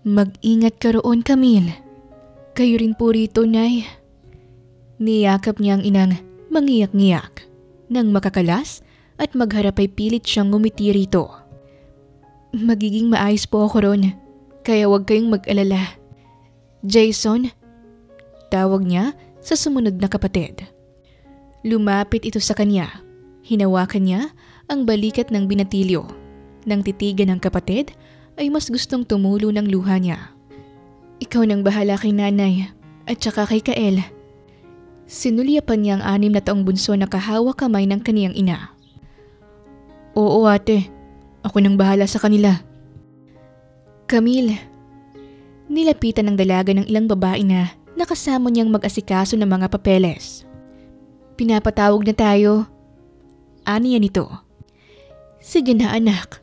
Mag-ingat ka roon, Camille. Kayo rin po rito, Nay. Niyakap niya ang inang mangiyak-ngiyak. Nang makakalas at magharap ay pilit siyang ngumiti rito. Magiging maayos po ako ron, kaya huwag kayong mag-alala. Jason, tawag niya sa sumunod na kapatid. Lumapit ito sa kanya. Hinawakan niya ang balikat ng binatilyo. Nang titigan ng kapatid, ay mas gustong tumulo ng luha niya. Ikaw nang bahala kay nanay at saka kay Kael. Sinulyapan niya ang 6 na taong bunso na kahawak kamay ng kaniyang ina. Oo ate, ako nang bahala sa kanila. Camille, nilapitan ng dalaga ng ilang babae na nakasama niyang mag-asikaso ng mga papeles. Pinapatawag na tayo. Aniya nito. Sige na anak.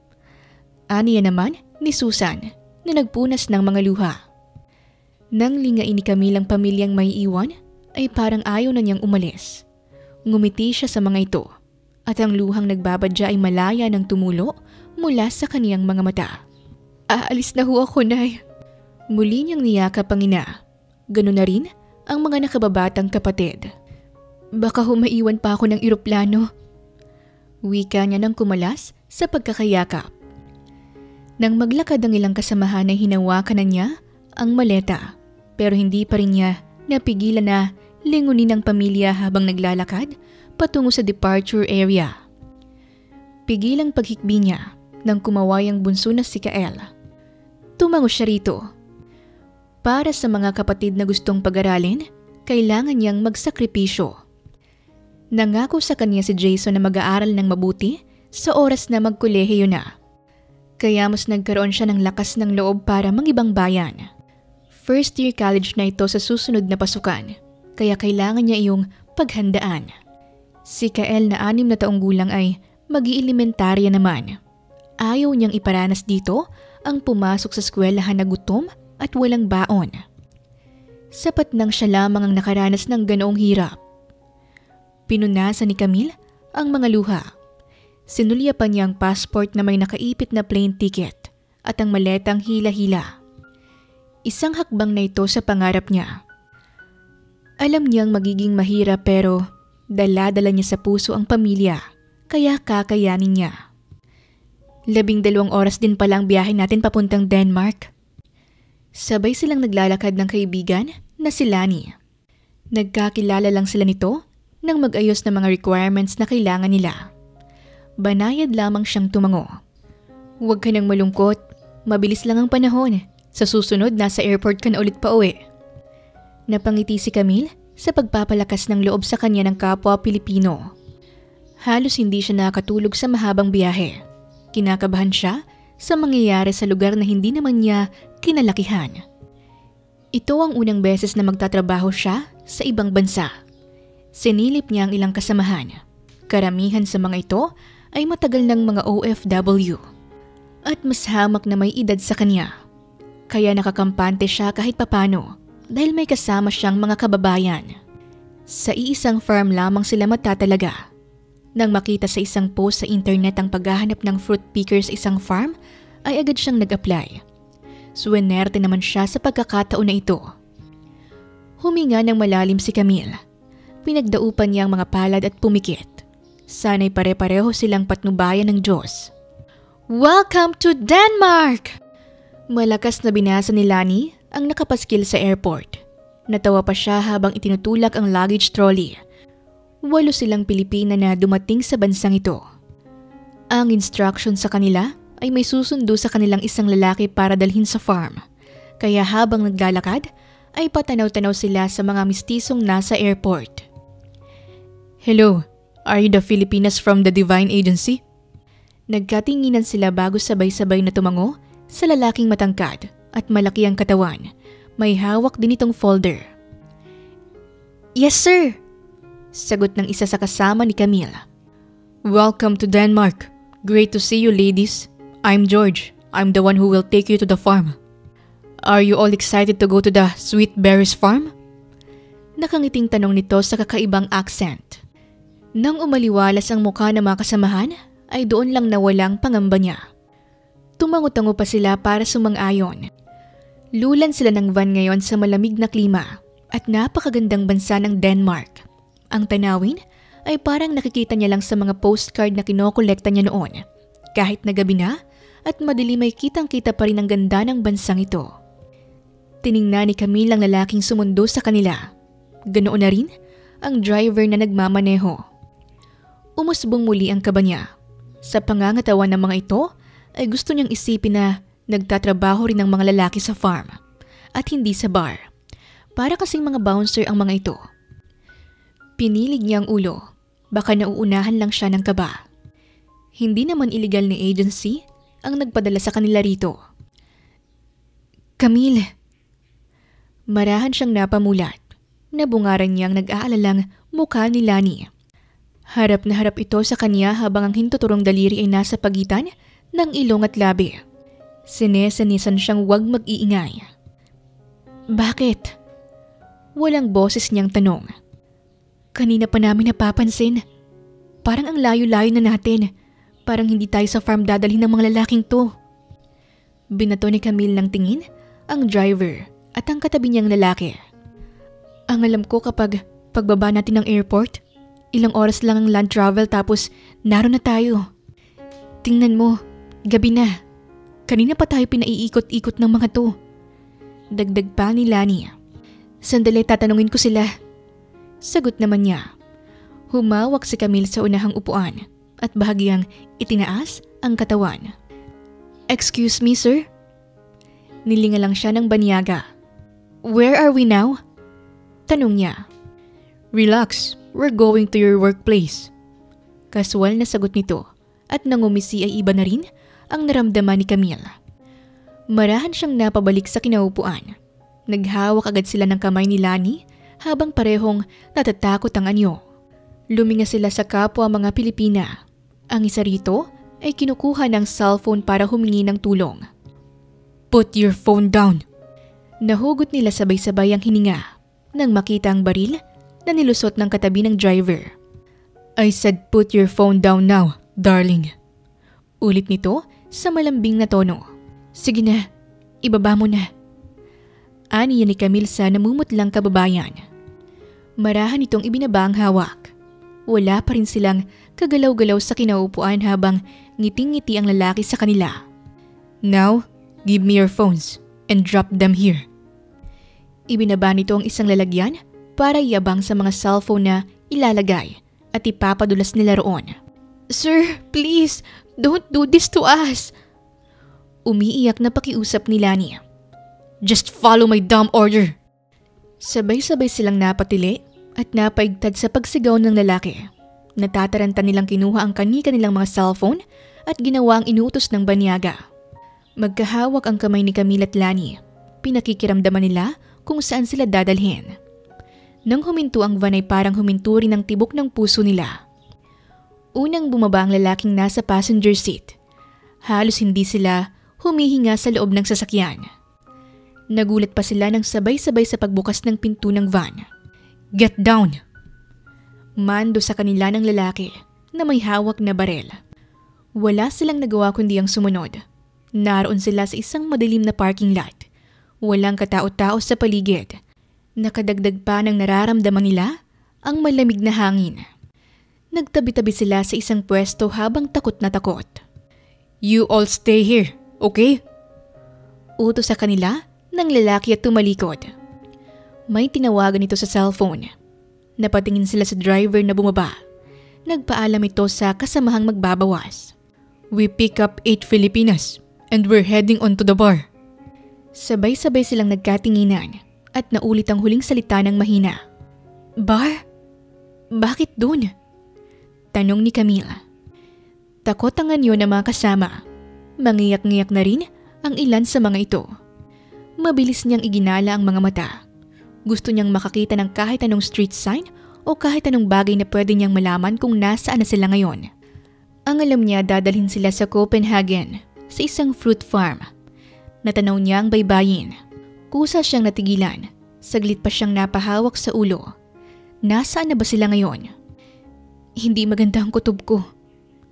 Aniya naman ni Susan na nagpunas ng mga luha. Nang lingain ni Camille ang pamilyang may iwan, ay parang ayaw na niyang umalis. Ngumiti siya sa mga ito at ang luhang nagbabadya ay malaya ng tumulo mula sa kaniyang mga mata. Aalis na ho ako, Nay. Muli niyang niyakap ang ina. Ganun na rin ang mga nakababatang kapatid. Baka humaiwan pa ako ng eroplano. Wika niya nang kumalas sa pagkakayakap. Nang maglakad ang ilang kasamahan ay hinawakan na niya ang maleta pero hindi pa rin niya napigilan na lingunin ng pamilya habang naglalakad patungo sa departure area. Pigilang paghikbi niya nang kumaway ang bunso na si Kael. Tumango siya rito. Para sa mga kapatid na gustong pag-aralin, kailangan niyang magsakripisyo. Nangako sa kanya si Jason na mag-aaral ng mabuti sa oras na magkolehiyo na. Kaya mas nagkaroon siya ng lakas ng loob para mangibang bayan. First year college na ito sa susunod na pasukan, kaya kailangan niya iyong paghandaan. Si Kael na 6 na taong gulang ay mag-ielementarya naman. Ayaw niyang iparanas dito ang pumasok sa eskwelahan na gutom at walang baon. Sapat nang siya lamang ang nakaranas ng ganoong hirap. Pinunasan ni Camille ang mga luha. Sinulyapan niya ang passport na may nakaipit na plane ticket at ang maletang hila-hila. Isang hakbang na ito sa pangarap niya. Alam niyang magiging mahirap pero dala-dala niya sa puso ang pamilya kaya kakayanin niya. 12 oras din pala ang biyahe natin papuntang Denmark. Sabay silang naglalakad ng kaibigan na si Lani. Nagkakilala lang sila nito nang mag-ayos ng mga requirements na kailangan nila. Banayad lamang siyang tumango. Huwag ka nang malungkot, mabilis lang ang panahon. Sa susunod, nasa airport ka na ulit pa uwi. Napangiti si Camille sa pagpapalakas ng loob sa kanya ng kapwa Pilipino. Halos hindi siya nakatulog sa mahabang biyahe. Kinakabahan siya sa mangyayari sa lugar na hindi naman niya kinalakihan. Ito ang unang beses na magtatrabaho siya sa ibang bansa. Sinilip niya ang ilang kasamahan. Karamihan sa mga ito ay matagal ng mga OFW. At mas hamak na may edad sa kanya. Kaya nakakampante siya kahit papano dahil may kasama siyang mga kababayan. Sa iisang farm lamang sila matatalaga. Nang makita sa isang post sa internet ang paghahanap ng fruit picker sa isang farm, ay agad siyang nag-apply. Suwenerte naman siya sa pagkakataon na ito. Huminga ng malalim si Camille. Pinagdaupan niya ang mga palad at pumikit. Sana'y pare-pareho silang patnubayan ng Diyos. Welcome to Denmark! Malakas na binasa ni Lani ang nakapaskil sa airport. Natawa pa siya habang itinutulak ang luggage trolley. 8 silang Pilipina na dumating sa bansang ito. Ang instruction sa kanila ay may susundo sa kanilang isang lalaki para dalhin sa farm. Kaya habang naglalakad ay patanaw-tanaw sila sa mga mistisong nasa airport. Hello, are you the Filipinas from the Divine Agency? Nagkatinginan sila bago sabay-sabay na tumango sa lalaking matangkad at malaki ang katawan. May hawak din itong folder. Yes sir! Sagot ng isa sa kasama ni Camille. Welcome to Denmark. Great to see you ladies. I'm George. I'm the one who will take you to the farm. Are you all excited to go to the Sweet Berries farm? Nakangiting tanong nito sa kakaibang accent. Nang umaliwalas ang mukha ng mga kasamahan, ay doon lang nawala ang pangamba niya. Tumango-tango pa sila para sumang-ayon. Lulan sila ng van ngayon sa malamig na klima at napakagandang bansa ng Denmark. Ang tanawin ay parang nakikita niya lang sa mga postcard na kinokolekta niya noon. Kahit na gabi na at madilim ay kitang-kita pa rin ang ganda ng bansang ito. Tiningnan ni Camille ang lalaking sumundo sa kanila. Ganoon na rin ang driver na nagmamaneho. Umusbong muli ang kaba niya. Sa pangangatawan ng mga ito ay gusto niyang isipin na nagtatrabaho rin ang mga lalaki sa farm at hindi sa bar. Para kasing mga bouncer ang mga ito. Pinilig niya ang ulo. Baka nauunahan lang siya ng kaba. Hindi naman illegal na agency ang nagpadala sa kanila rito. Camille. Marahan siyang napamulat. Nabungaran niyang nag-aalalang mukha ni Lani. Harap na harap ito sa kanya habang ang hintuturong daliri ay nasa pagitan ng ilong at labi. Sinesenisan siyang huwag mag-iingay. Bakit? Walang boses niyang tanong. Kanina pa namin napapansin. Parang ang layo-layo na natin. Parang hindi tayo sa farm dadalhin ng mga lalaking to. Binato ni Camille ng tingin ang driver at ang katabi niyang lalaki. Ang alam ko kapag pagbaba natin ng airport, ilang oras lang ang land travel tapos naroon na tayo. Tingnan mo, gabi na. Kanina pa tayo pinaiikot-ikot ng mga to. Dagdag pa ni Lani. Sandali tatanungin ko sila. Sagot naman niya. Humawak si Camille sa unahang upuan at bahagyang itinaas ang katawan. Excuse me, sir? Nilinga lang siya ng banyaga. Where are we now? Tanong niya. Relax, we're going to your workplace. Kaswal na sagot nito at nangumisi ay iba na rin ang naramdaman ni Camille. Marahan siyang napabalik sa kinaupuan. Naghawak agad sila ng kamay ni Lani habang parehong natatakot ang anyo. Luminga sila sa kapwa mga Pilipina. Ang isa rito ay kinukuha ng cellphone para humingi ng tulong. Put your phone down. Nahugot nila sabay-sabay ang hininga nang makita ang baril na nilusot ng katabi ng driver. I said put your phone down now, darling. Ulit nito sa malambing na tono. Sige na, ibaba mo na. Ani ni Camille sa namumutlang kababayan. Marahan itong ibinaba ang hawak. Wala pa rin silang kagalaw-galaw sa kinaupuan habang ngiting-ngiti ang lalaki sa kanila. Now, give me your phones and drop them here. Ibinaba nito ang isang lalagyan para iabang sa mga cellphone na ilalagay at ipapadulas nila roon. Sir, please, don't do this to us. Umiiyak na pakiusap ni Lani. Just follow my dumb order. Sabay-sabay silang napatili at napaigtad sa pagsigaw ng lalaki. Natataranta nilang kinuha ang kani-kanilang mga cellphone at ginawa ang inutos ng banyaga. Magkahawak ang kamay ni Camille at Lani. Pinakikiramdaman nila kung saan sila dadalhin. Nang huminto ang van ay parang huminto rin ang tibok ng puso nila. Unang bumaba ang lalaking nasa passenger seat. Halos hindi sila humihinga sa loob ng sasakyan. Nagulat pa sila nang sabay-sabay sa pagbukas ng pinto ng van. Get down! Mando sa kanila ng lalaki na may hawak na barel. Wala silang nagawa kundi ang sumunod. Naroon sila sa isang madilim na parking lot. Walang katao-tao sa paligid. Nakadagdag pa ng nararamdaman nila ang malamig na hangin. Nagtabi-tabi sila sa isang pwesto habang takot na takot. You all stay here, okay? Utos sa kanila ng lalaki at tumalikod. May tinawagan ito sa cellphone. Napatingin sila sa driver na bumaba. Nagpaalam ito sa kasamahang magbabawas. We pick up 8 Filipinas and we're heading on to the bar. Sabay-sabay silang nagkatinginan at naulit ang huling salita ng mahina. Bar? Bakit dun? Tanong ni Camille. Takot ang anyo na mga kasama. Mangiyak-ngiyak na rin ang ilan sa mga ito. Mabilis niyang iginala ang mga mata. Gusto niyang makakita ng kahit anong street sign o kahit anong bagay na pwede niyang malaman kung nasaan na sila ngayon. Ang alam niya dadalhin sila sa Copenhagen, sa isang fruit farm. Natanaw niya ang baybayin. Kusa siyang natigilan. Saglit pa siyang napahawak sa ulo. Nasaan na ba sila ngayon? Hindi maganda ang kutob ko.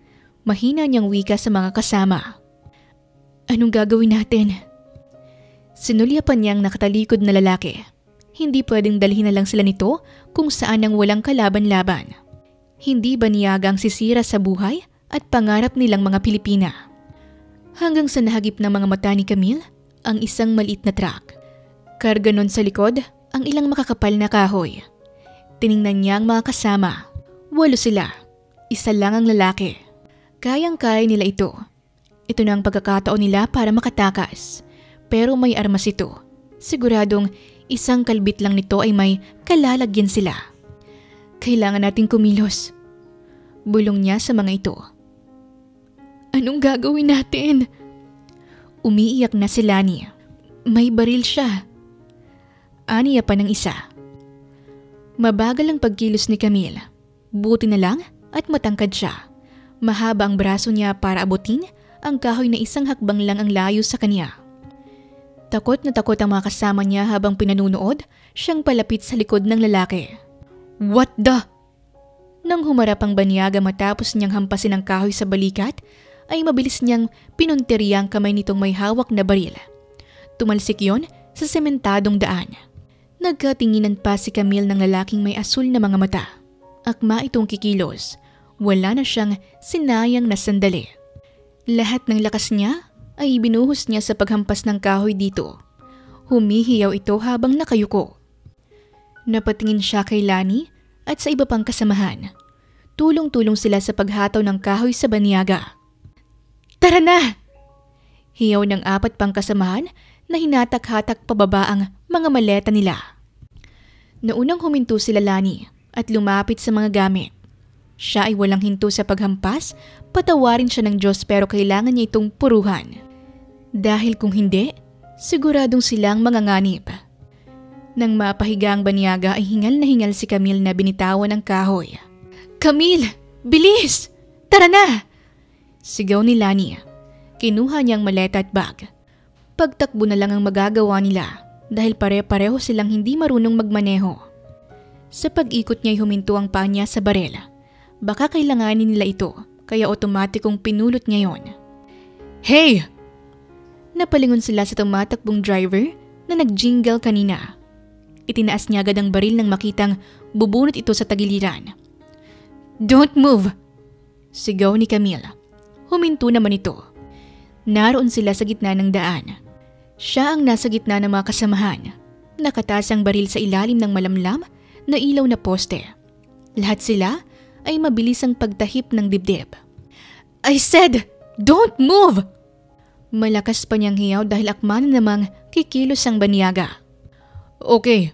Mahina niyang wika sa mga kasama. Anong gagawin natin? Sinulyapan niyang nakatalikod na lalaki. Hindi pwedeng dalhin na lang sila nito kung saan ang walang kalaban-laban. Hindi ba niyagang sisira sa buhay at pangarap nilang mga Pilipina? Hanggang sa nahagip ng mga mata ni Camille ang isang maliit na truck. Karga nun sa likod ang ilang makakapal na kahoy. Tiningnan niya ang mga kasama. 8 sila. Isa lang ang lalaki. Kayang-kaya nila ito. Ito na ang pagkakataon nila para makatakas. Pero may armas ito. Siguradong isang kalbit lang nito ay may kalalagyan sila. Kailangan nating kumilos. Bulong niya sa mga ito. Anong gagawin natin? Umiiyak na si Lani. May baril siya. Aniya pa ng isa. Mabagal ang pagkilos ni Camille. Buti na lang at matangkad siya. Mahaba ang braso niya para abutin ang kahoy na isang hakbang lang ang layo sa kanya. Takot na takot ang mga kasama niya habang pinanunood siyang palapit sa likod ng lalaki. What the? Nang humarap ang banyaga matapos niyang hampasin ang kahoy sa balikat, ay mabilis niyang pinunteriya ang kamay nitong may hawak na baril. Tumalsik yon sa sementadong daan. Nagkatinginan pa si Camille ng lalaking may asul na mga mata. Akma itong kikilos. Wala na siyang sinayang na sandali. Lahat ng lakas niya ay ibinuhos niya sa paghampas ng kahoy dito. Humihiyaw ito habang nakayuko. Napatingin siya kay Lani at sa iba pang kasamahan. Tulong-tulong sila sa paghataw ng kahoy sa banyaga. Tara na! Hiyaw ng 4 pang kasamahan na hinatak-hatak pababa ang mga maleta nila. Naunang huminto sila Lani at lumapit sa mga gamit. Siya ay walang hinto sa paghampas, patawarin siya ng Diyos pero kailangan niya itong puruhan. Dahil kung hindi, siguradong silang manganganib. Nang mapahiga ang banyaga ay hingal na hingal si Camille na binitawan ng kahoy. Camille! Bilis! Tara na! Sigaw ni Lani. Kinuha niyang maleta at bag. Pagtakbo na lang ang magagawa nila dahil pare-pareho silang hindi marunong magmaneho. Sa pag-ikot niya'y huminto ang paa niya sa barel. Baka kailanganin nila ito kaya otomatikong pinulot niya yon. Hey! Napalingon sila sa tumatakbong driver na nag-jingle kanina. Itinaas niya agad ang baril nang makitang bubunot ito sa tagiliran. Don't move! Sigaw ni Camille. Huminto naman ito. Naroon sila sa gitna ng daan. Siya ang nasa gitna ng mga kasamahan. Nakataas ang baril sa ilalim ng malamlam na ilaw na poste. Lahat sila ay mabilis ang pagtahip ng dibdib. I said, don't move! Malakas pa niyang hiyaw dahil akma na namang kikilos ang banyaga. Okay.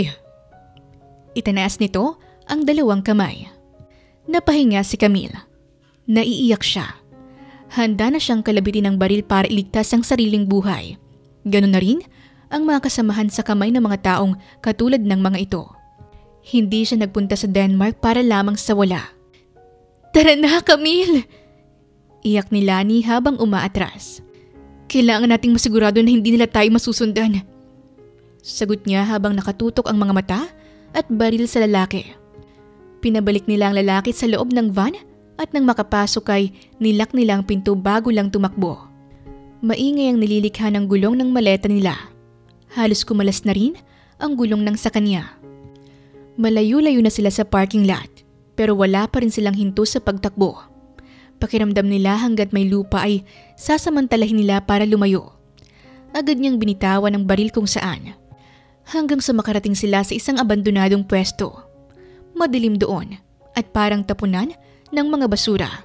Itanaas nito ang 2 kamay. Napahinga si Camille. Naiiyak siya. Handa na siyang kalabitin ng baril para iligtas ang sariling buhay. Ganun na rin ang mga kasamahan sa kamay ng mga taong katulad ng mga ito. Hindi siya nagpunta sa Denmark para lamang sa wala. Tara na, Camille! Iyak ni Lani habang umaatras. Kailangan nating masigurado na hindi nila tayo masusundan. Sagot niya habang nakatutok ang mga mata at baril sa lalaki. Pinabalik nila ang lalaki sa loob ng van at nang makapasok ay nilak nila ang pinto bago lang tumakbo. Maingay ang nililikha ng gulong ng maleta nila. Halos kumalas na rin ang gulong ng sa kanya. Malayo-layo na sila sa parking lot pero wala pa rin silang hinto sa pagtakbo. Pakiramdam nila hanggat may lupa ay sasamantalahin nila para lumayo. Agad niyang binitawan ang baril kung saan. Hanggang sa makarating sila sa isang abandonadong pwesto. Madilim doon at parang tapunan ng mga basura.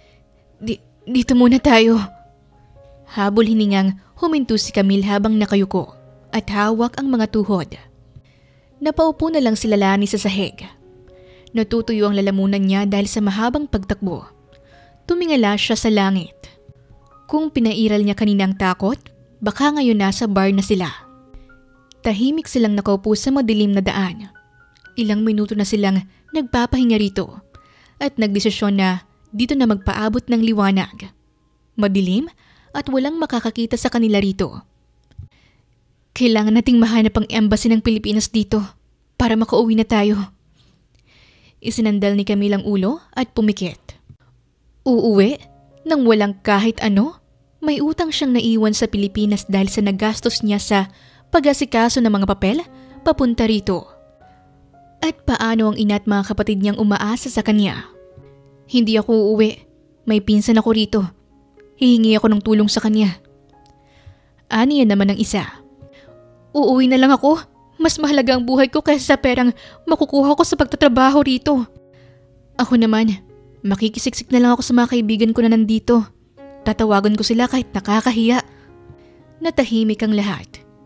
Dito muna tayo. Habol hiningang huminto si Camille habang nakayuko at hawak ang mga tuhod. Napaupo na lang sila Lani sa sahig. Natutuyo ang lalamunan niya dahil sa mahabang pagtakbo. Tumingala siya sa langit. Kung pinairal niya kaninang takot, baka ngayon nasa bar na sila. Tahimik silang nakaupo sa madilim na daan. Ilang minuto na silang nagpapahinga rito at nagdesisyon na dito na magpaabot ng liwanag. Madilim at walang makakakita sa kanila rito. Kailangan nating mahanap ang embassy ng Pilipinas dito para makauwi na tayo. Isinandal ni Camille ang ulo at pumikit. Uuwi nang walang kahit ano? May utang siyang naiwan sa Pilipinas dahil sa nagastos niya sa pag-asikaso ng mga papel papunta rito. At paano ang ina at mga kapatid niyang umaasa sa kanya? Hindi ako uuwi. May pinsan ako rito. Hihingi ako ng tulong sa kanya. Aniya naman ng isa. Uuwi na lang ako. Mas mahalaga ang buhay ko kaysa sa perang makukuha ko sa pagtatrabaho rito. Ako naman, makikisiksik na lang ako sa mga kaibigan ko na nandito. Tatawagan ko sila kahit nakakahiya. Natahimik ang lahat.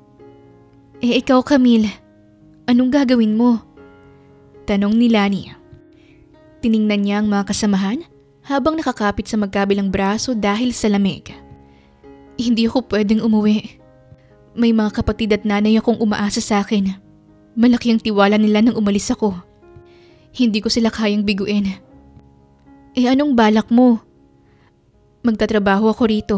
Ikaw Camille, anong gagawin mo? Tanong ni Lani. Tiningnan niya ang mga kasamahan habang nakakapit sa magkabilang braso dahil sa lamig. Hindi ako pwedeng umuwi. May mga kapatid at nanay akong umaasa sa akin. Malaki ang tiwala nila nang umalis ako. Hindi ko sila kayang biguin. Anong balak mo? Magtatrabaho ako rito.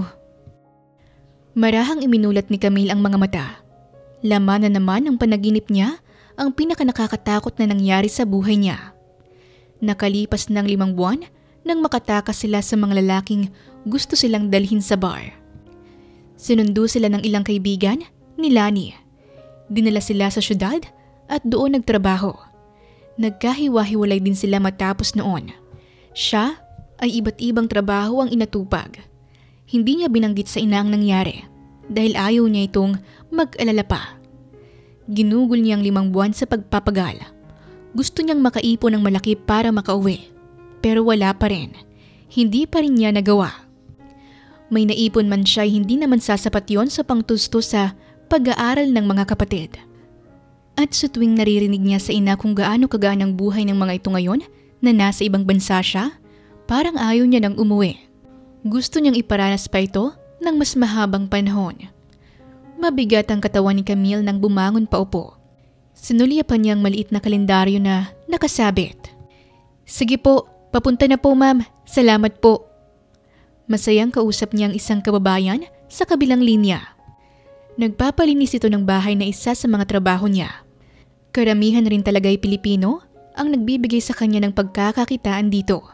Marahang iminulat ni Camille ang mga mata. Laman na naman ang panaginip niya ang pinakanakakatakot na nangyari sa buhay niya. Nakalipas ng 5 buwan nang makatakas sila sa mga lalaking gusto silang dalhin sa bar. Sinundo sila ng ilang kaibigan ni Lani. Dinala sila sa syudad at doon nagtrabaho. Nagkahiwa-hiwalay din sila matapos noon. Siya ay iba't ibang trabaho ang inatupag. Hindi niya binanggit sa ina ang nangyari dahil ayaw niya itong mag-alala pa. Ginugol niya ang 5 buwan sa pagpapagal. Gusto niyang makaipon ng malaki para makauwi. Pero wala pa rin. Hindi pa rin niya nagawa. May naipon man siya, hindi naman sasapat yon sa pangtusto sa pag-aaral ng mga kapatid. At sa tuwing naririnig niya sa ina kung gaano kagaan ang buhay ng mga ito ngayon na nasa ibang bansa siya, parang ayaw niya nang umuwi. Gusto niyang iparanas pa ito ng mas mahabang panahon. Mabigat ang katawan ni Camille nang bumangon paupo. Sinulyapan niya ang maliit na kalendaryo na nakasabit. Sige po, papunta na po ma'am. Salamat po. Masayang kausap niya ang isang kababayan sa kabilang linya. Nagpapalinis ito ng bahay na isa sa mga trabaho niya. Karamihan rin talaga ay Pilipino ang nagbibigay sa kanya ng pagkakakitaan dito.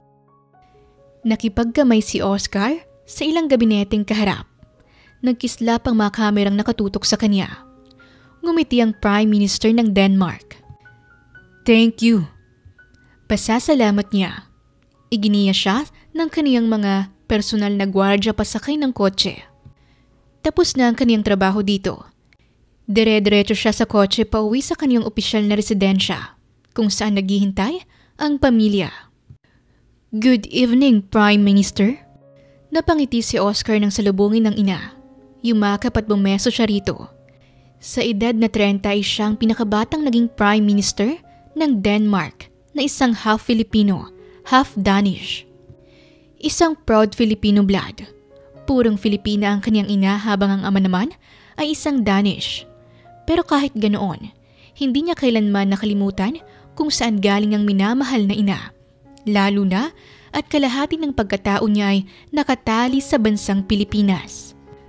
Nakipagkamay si Oscar sa ilang gabineteng kaharap. Nagkislap ang mga kamerang nakatutok sa kanya. Ngumiti ang Prime Minister ng Denmark. Thank you. Pasasalamat niya. Iginiya siya ng kaniyang mga personal na gwardya pasakay ng kotse. Tapos na ang kaniyang trabaho dito. Dire-diretso siya sa kotse pauwi sa kaniyang opisyal na residensya kung saan naghihintay ang pamilya. Good evening, Prime Minister. Napangiti si Oscar nang salubungin ng ina. Yumakap at bumeso siya rito. Sa edad na 30 ay siyang pinakabatang naging Prime Minister ng Denmark na isang half Filipino, half Danish. Isang proud Filipino blood. Purong Filipina ang kanyang ina habang ang ama naman ay isang Danish. Pero kahit ganoon, hindi niya kailanman nakalimutan kung saan galing ang minamahal na ina. Lalo na at kalahati ng pagkatao niya ay nakatali sa bansang Pilipinas.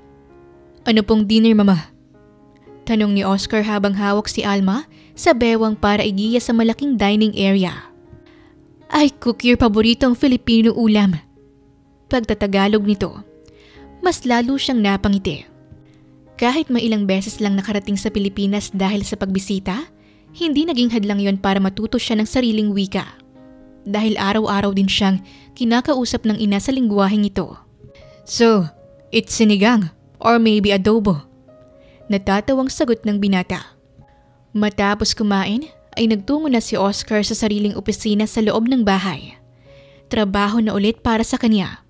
Ano pong dinner, Mama? Tanong ni Oscar habang hawak si Alma sa bewang para igiya sa malaking dining area. I cook your paboritong Filipino ulam. Pagtatagalog nito, mas lalo siyang napangiti. Kahit may ilang beses lang nakarating sa Pilipinas dahil sa pagbisita, hindi naging hadlang yon para matuto siya ng sariling wika. Dahil araw-araw din siyang kinakausap ng ina sa lingwaheng ito. So, it's sinigang or maybe adobo. Natatawang sagot ng binata. Matapos kumain ay nagtungo na si Oscar sa sariling opisina sa loob ng bahay. Trabaho na ulit para sa kanya.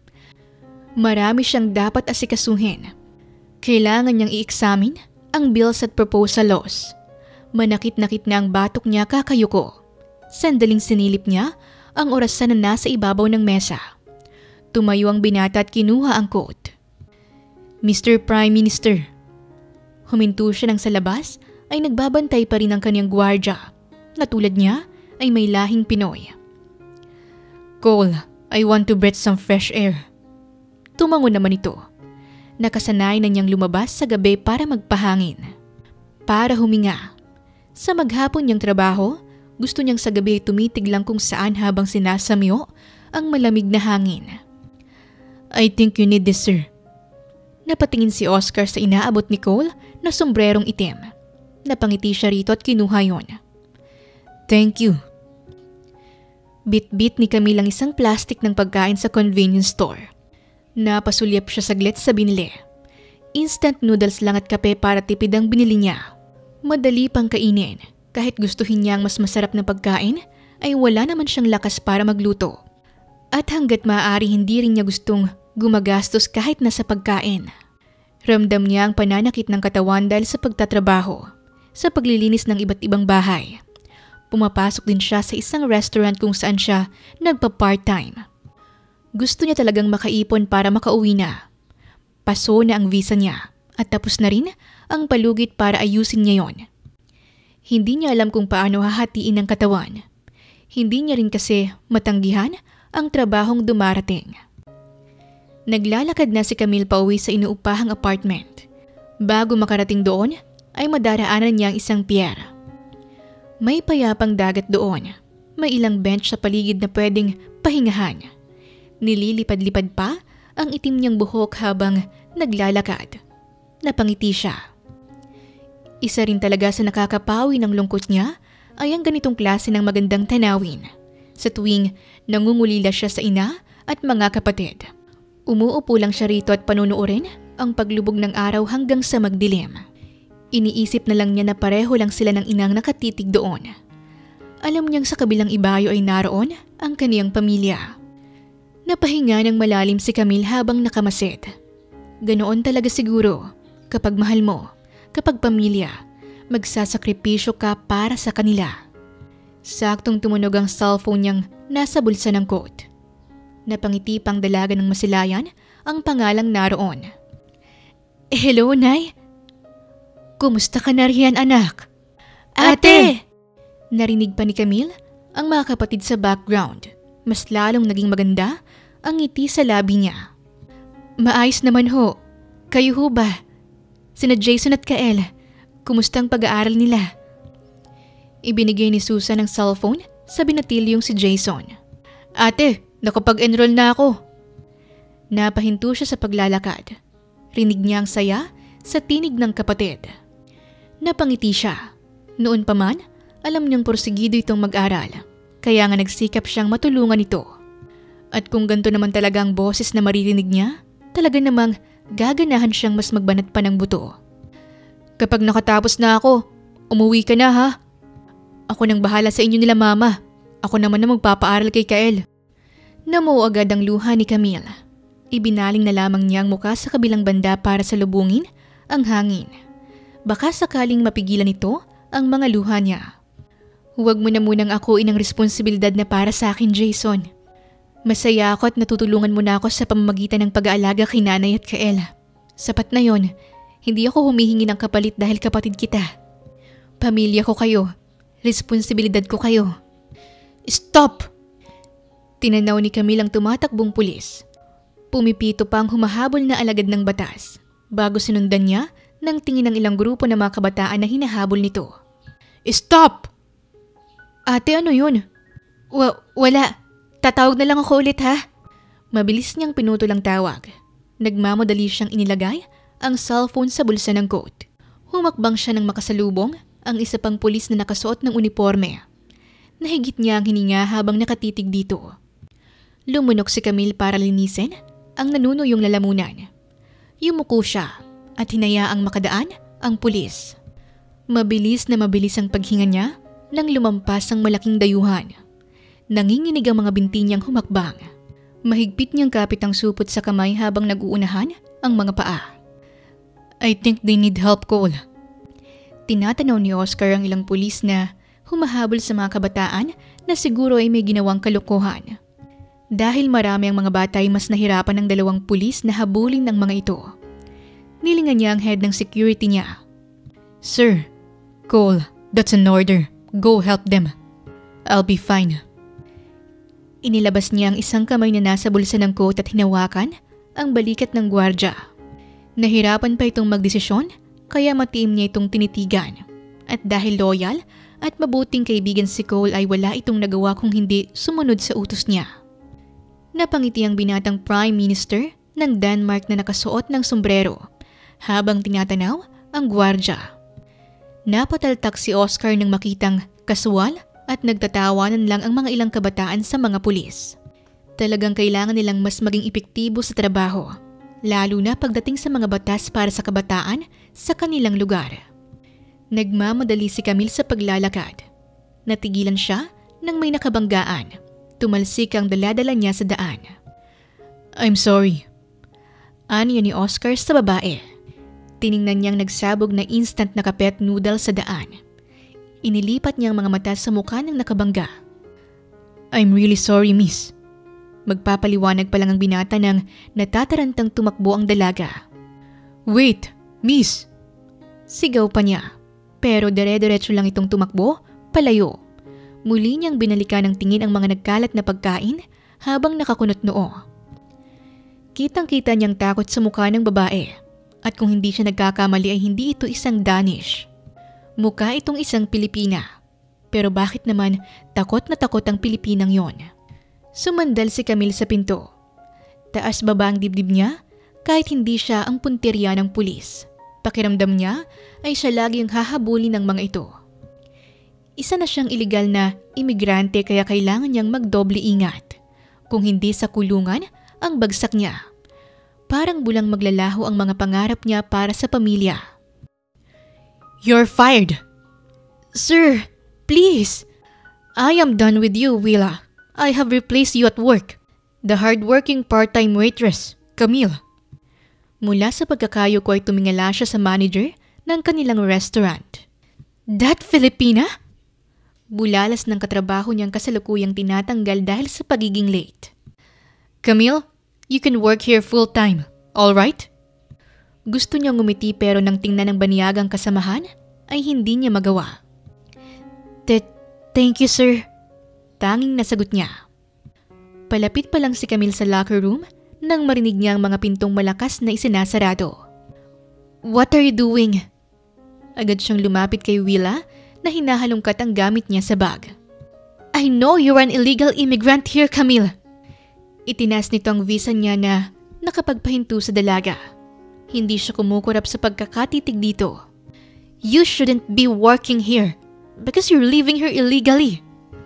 Marami siyang dapat asikasuhin. Kailangan niyang i-examine ang bills at proposal laws. Manakit-nakit na ang batok niya kakayuko. Sandaling sinilip niya ang orasan na nasa ibabaw ng mesa. Tumayo ang binata at kinuha ang coat. Mr. Prime Minister. Huminto siya nang sa labas ay nagbabantay pa rin ang kanyang gwardya. Na tulad niya ay may lahing Pinoy. Cole, I want to breathe some fresh air. Tumango naman ito. Nakasanay na niyang lumabas sa gabi para magpahangin. Para huminga. Sa maghapon niyang trabaho, gusto niyang sa gabi tumitig lang kung saan habang sinasamyo ang malamig na hangin. I think you need this, sir. Napatingin si Oscar sa inaabot ni Cole na sombrerong itim. Napangiti siya rito at kinuha yon. Thank you. Bit-bit ni Camille ang isang plastic ng pagkain sa convenience store. Napasulyap siya saglit sa binili. Instant noodles lang at kape para tipid ang binili niya. Madali pang kainin. Kahit gustuhin niya ang mas masarap na pagkain, ay wala naman siyang lakas para magluto. At hanggat maaari hindi rin niya gustong gumagastos kahit nasa pagkain. Ramdam niya ang pananakit ng katawan dahil sa pagtatrabaho, sa paglilinis ng iba't ibang bahay. Pumapasok din siya sa isang restaurant kung saan siya nagpa-part-time. Gusto niya talagang makaipon para makauwi na. Paso na ang visa niya at tapos na rin ang palugit para ayusin niya yon. Hindi niya alam kung paano hahatiin ang katawan. Hindi niya rin kasi matanggihan ang trabahong dumarating. Naglalakad na si Camille pauwi sa inuupahang apartment. Bago makarating doon, ay madaraanan niya ang isang pier. May payapang dagat doon. May ilang bench sa paligid na pwedeng pahingahan. Nililipad-lipad pa ang itim niyang buhok habang naglalakad. Napangiti siya. Isa rin talaga sa nakakapawi ng lungkot niya ay ang ganitong klase ng magandang tanawin. Sa tuwing nangungulila siya sa ina at mga kapatid. Umuupo lang siya rito at panunuorin ang paglubog ng araw hanggang sa magdilim. Iniisip na lang niya na pareho lang sila ng inang nakatitig doon. Alam niyang sa kabilang ibayo ay naroon ang kaniyang pamilya. Napahinga ng malalim si Camille habang nakamasid. Ganoon talaga siguro kapag mahal mo. Kapag pamilya, magsasakripisyo ka para sa kanila. Saktong tumunog ang cellphone niyang nasa bulsa ng coat. Napangiti pang dalaga ng masilayan ang pangalang naroon. Hello, Nay? Kumusta ka na riyan, anak? Ate! Narinig pa ni Camille ang mga kapatid sa background. Mas lalong naging maganda ang ngiti sa labi niya. Maayos naman ho. Kayo ho ba? Sina Jason at Kael, kumusta ang pag-aaral nila? Ibinigay ni Susan ang cellphone sa binatilyong si Jason. Ate, nakapag-enroll na ako. Napahinto siya sa paglalakad. Rinig niya ang saya sa tinig ng kapatid. Napangiti siya. Noon pa man, alam niyang porsigido itong mag-aral. Kaya nga nagsikap siyang matulungan ito. At kung ganito naman talaga ang boses na maririnig niya, talaga namang gaganahan siyang mas magbanat pa ng buto. Kapag nakatapos na ako, umuwi ka na ha. Ako nang bahala sa inyo nila mama. Ako naman na magpapaaral kay Kael. Namuo agad ang luha ni Camille. Ibinaling na lamang niya ang muka sa kabilang banda para salubungin ang hangin. Baka sakaling mapigilan ito ang mga luha niya. Huwag mo na munang akuin ang responsibilidad na para sa akin, Jason. Masaya ako at natutulungan mo na ako sa pamamagitan ng pag-aalaga kay nanay at Kael. Sapat na yon. Hindi ako humihingi ng kapalit dahil kapatid kita. Pamilya ko kayo. Responsibilidad ko kayo. Stop! Tinanaw ni Camille ang tumatakbong pulis. Pumipito pa ang humahabol na alagad ng batas bago sinundan niya ng tingin ng ilang grupo ng mga kabataan na hinahabol nito. Stop! Ate, ano yun? Wala. Tatawag na lang ako ulit ha. Mabilis niyang pinutol ang tawag. Nagmamadali siyang inilagay ang cellphone sa bulsa ng coat. Humakbang siya ng makasalubong ang isa pang pulis na nakasuot ng uniforme. Nahigit niya ang hininga habang nakatitig dito. Lumunok si Camille para linisin ang nanunuyong lalamunan. Yumuko siya at hinayaang makadaan ang pulis. Mabilis na mabilis ang paghinga niya nang lumampas ang malaking dayuhan. Nanginginig ang mga binti niyang humakbang. Mahigpit niyang kapit ang supot sa kamay habang nag-uunahan ang mga paa. I think they need help, Cole. Tinatanaw ni Oscar ang ilang pulis na humahabol sa mga kabataan na siguro ay may ginawang kalokohan. Dahil marami ang mga bata ay mas nahirapan ng dalawang pulis na habulin ng mga ito. Nilingan niya ang head ng security niya. Sir, Cole, that's an order. Go help them. I'll be fine. Inilabas niya ang isang kamay na nasa bulsa ng coat at hinawakan ang balikat ng gwardya. Nahirapan pa itong magdesisyon kaya matiim niya itong tinitigan. At dahil loyal at mabuting kaibigan si Cole ay wala itong nagawa kung hindi sumunod sa utos niya. Napangiti ang binatang Prime Minister ng Denmark na nakasuot ng sombrero habang tinatanaw ang gwardya. Napataltak si Oscar nang makitang kaswal at nagtatawanan lang ang mga ilang kabataan sa mga pulis. Talagang kailangan nilang mas maging epektibo sa trabaho, lalo na pagdating sa mga batas para sa kabataan sa kanilang lugar. Nagmamadali si Camille sa paglalakad. Natigilan siya nang may nakabanggaan. Tumalsik ang daladala niya sa daan. "I'm sorry." Aniya ni Oscar sa babae. Tiningnan niyang nagsabog na instant na kapet noodle sa daan. Inilipat niyang mga mata sa mukha ng nakabangga. "I'm really sorry, miss." Magpapaliwanag pa lang ang binata nang natatarantang tumakbo ang dalaga. "Wait, miss!" Sigaw pa niya. Pero dire-diretso lang itong tumakbo, palayo. Muli niyang binalikan ng tingin ang mga nagkalat na pagkain habang nakakunot noo. Kitang-kita niyang takot sa mukha ng babae. At kung hindi siya nagkakamali ay hindi ito isang Danish. Mukha itong isang Pilipina. Pero bakit naman takot na takot ang Pilipinang yon? Sumandal si Camille sa pinto. Taas baba ang dibdib niya kahit hindi siya ang punteriya ng pulis. Pakiramdam niya ay siya lagi ang hahabulin ng mga ito. Isa na siyang iligal na imigrante kaya kailangan niyang magdoble ingat. Kung hindi sa kulungan, ang bagsak niya. Parang bulang maglalaho ang mga pangarap niya para sa pamilya. "You're fired." "Sir, please. I am done with you, Willa. I have replaced you at work. The hardworking part-time waitress, Camille." Mula sa pagkakayoko ay tumingala siya sa manager ng kanilang restaurant. "That Filipina?" Bulalas ng katrabaho niyang kasalukuyang tinatanggal dahil sa pagiging late. "Camille, you can work here full-time, all right?" Gusto niyang ngumiti pero nang tingnan ng baniyagang kasamahan ay hindi niya magawa. Thank you, sir." Tanging nasagot niya. Palapit pa lang si Camille sa locker room nang marinig niya ang mga pintong malakas na isinasarado. "What are you doing?" Agad siyang lumapit kay Willa na hinahalongkat ang gamit niya sa bag. "I know you're an illegal immigrant here, Camille." Itinas nito ang visa niya na nakapagpahinto sa dalaga. Hindi siya kumukurap sa pagkakatitig dito. "You shouldn't be working here because you're living here illegally."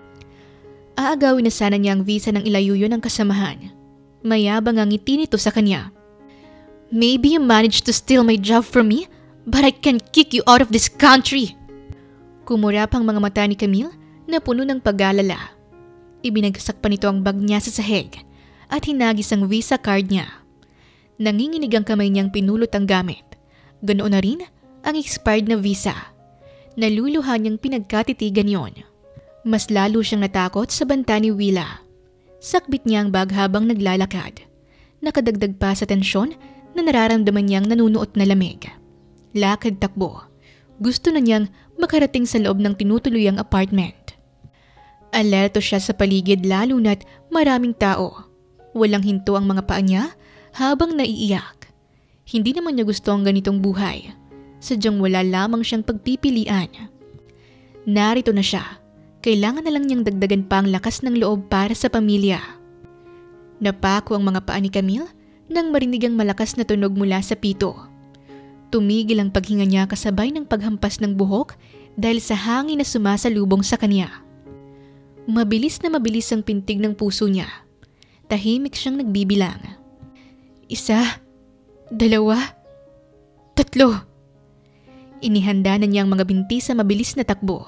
Aagawin na sana niya ang visa ng ilayuyo ng kasamahan. Mayabang ang ngiti nito sa kanya. "Maybe you managed to steal my job from me, but I can kick you out of this country." Kumurap ang mga mata ni Camille na puno ng pag-alala. Ibinagsak pa nito ang bag niya sa sahig at hinagis ang visa card niya. Nanginginig ang kamay niyang pinulot ang gamit. Ganoon na rin ang expired na visa. Naluluha niyang pinagkatitigan yon. Mas lalo siyang natakot sa banta ni Willa. Sakbit niya ang bag habang naglalakad. Nakadagdag pa sa tensyon na nararamdaman niyang nanunuot na lamig. Lakad takbo. Gusto na niyang makarating sa loob ng tinutuluyang apartment. Alerto siya sa paligid lalo na't maraming tao. Walang hinto ang mga paa niya habang naiiyak. Hindi naman niya gusto ang ganitong buhay. Sadyang wala lamang siyang pagpipilian. Narito na siya. Kailangan na lang niyang dagdagan pa ang lakas ng loob para sa pamilya. Napako ang mga paa ni Camille nang marinig ang malakas na tunog mula sa pito. Tumigil ang paghinga niya kasabay ng paghampas ng buhok dahil sa hangin na sumasalubong sa kanya. Mabilis na mabilis ang pintig ng puso niya. Tahimik siyang nagbibilang. 1, 2, 3. Inihanda na niya ang mga binti sa mabilis na takbo.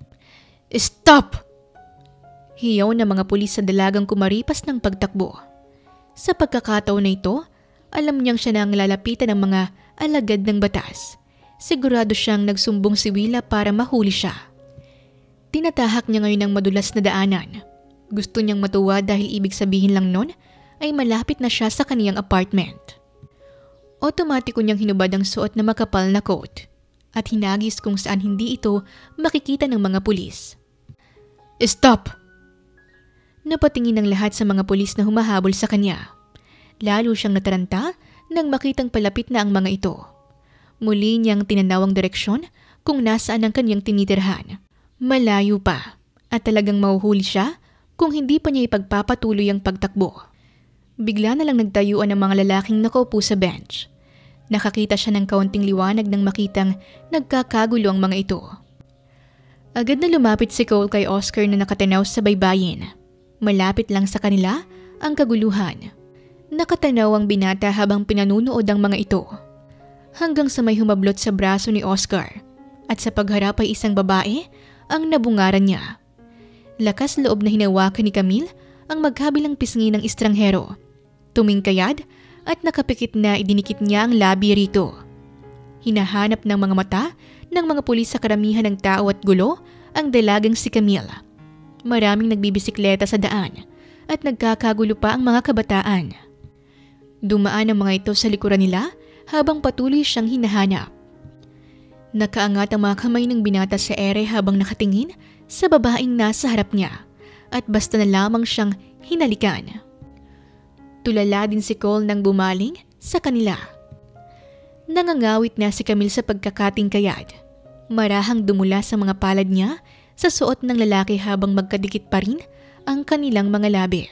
"Stop!" Hiyaw na mga pulis sa dalagang kumaripas ng pagtakbo. Sa pagkakataon na ito, alam niyang siya na ang lalapitan ng mga alagad ng batas. Sigurado siyang nagsumbong si Willa para mahuli siya. Tinatahak niya ngayon ang madulas na daanan. Gusto niyang matuwa dahil ibig sabihin lang nun ay malapit na siya sa kaniyang apartment. Otomatiko niyang hinubad ang suot na makapal na coat at hinagis kung saan hindi ito makikita ng mga pulis. "Stop!" Napatingin ang lahat sa mga pulis na humahabol sa kanya. Lalo siyang nataranta nang makitang palapit na ang mga ito. Muli niyang tinanaw ang direksyon kung nasaan ang kanyang tinitirhan. Malayo pa at talagang mahuhuli siya kung hindi pa niya ipagpapatuloy ang pagtakbo. Bigla na lang nagtayuan ang mga lalaking nakaupo sa bench. Nakakita siya ng kaunting liwanag nang makitang nagkakagulo ang mga ito. Agad na lumapit si Cole kay Oscar na nakatanaw sa baybayin. Malapit lang sa kanila ang kaguluhan. Nakatanaw ang binata habang pinanunood ang mga ito. Hanggang sa may humablot sa braso ni Oscar at sa pagharap ay isang babae ang nabungaran niya. Lakas loob na hinawakan ni Camille ang magkabilang pisngi ng estranghero. Tumingkayad at nakapikit na idinikit niya ang labi rito. Hinahanap ng mga mata ng mga pulis sa karamihan ng tao at gulo ang dalagang si Camille. Maraming nagbibisikleta sa daan at nagkakagulo pa ang mga kabataan. Dumaan ang mga ito sa likuran nila habang patuloy siyang hinahanap. Nakaangat ang mga kamay ng binata sa ere habang nakatingin sa babaeng nasa harap niya at basta na lamang siyang hinalikan. Tulala din si Cole nang bumaling sa kanila. Nangangawit na si Camille sa pagkakatingkayad. Marahang dumula sa mga palad niya sa suot ng lalaki habang magkadikit pa rin ang kanilang mga labi.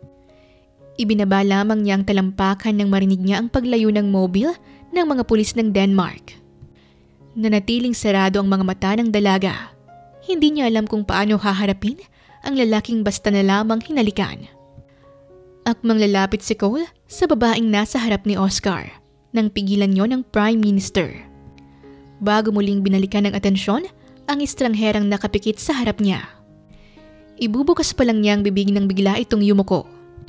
Ibinaba lamang niya ang talampakan nang marinig niya ang paglayo ng mobile ng mga pulis ng Denmark. Nanatiling sarado ang mga mata ng dalaga. Hindi niya alam kung paano haharapin ang lalaking basta na lamang hinalikan. Akmang lalapit si Cole sa babaeng nasa harap ni Oscar nang pigilan niyo ng Prime Minister. Bago muling binalikan ng atensyon ang estrangherang nakapikit sa harap niya. Ibubukas pa lang niya ang bibig nang bigla itong yumuko.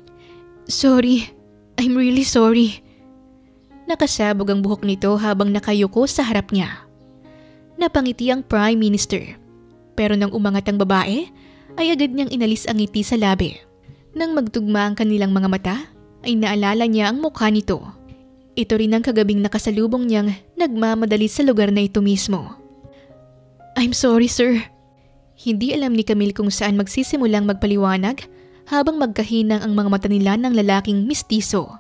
"Sorry, I'm really sorry." Nakasabog ang buhok nito habang nakayuko sa harap niya. Napangiti ang Prime Minister, pero nang umangat ang babae ay agad niyang inalis ang ngiti sa labi. Nang magtugma ang kanilang mga mata, ay naalala niya ang mukha nito. Ito rin ang kagabing nakasalubong niyang nagmamadali sa lugar na ito mismo. "I'm sorry, sir." Hindi alam ni Camille kung saan magsisimulang magpaliwanag habang magkahinang ang mga mata nila ng lalaking mistiso.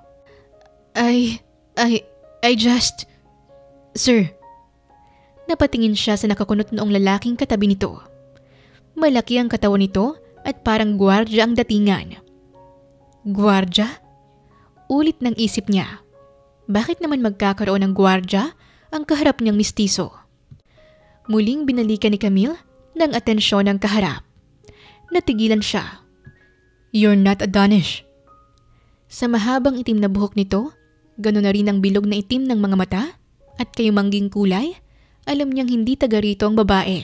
I just... Sir. Napatingin siya sa nakakunot noong lalaking katabi nito. Malaki ang katawan nito at parang gwardya ang datingan. Gwardya? Ulit ng isip niya. Bakit naman magkakaroon ng gwardya ang kaharap niyang mistiso? Muling binalikan ni Camille ng atensyon ng kaharap. Natigilan siya. "You're not a Danish." Sa mahabang itim na buhok nito, gano'n na rin ang bilog na itim ng mga mata at kayumangging kulay, alam niyang hindi taga rito ang babae.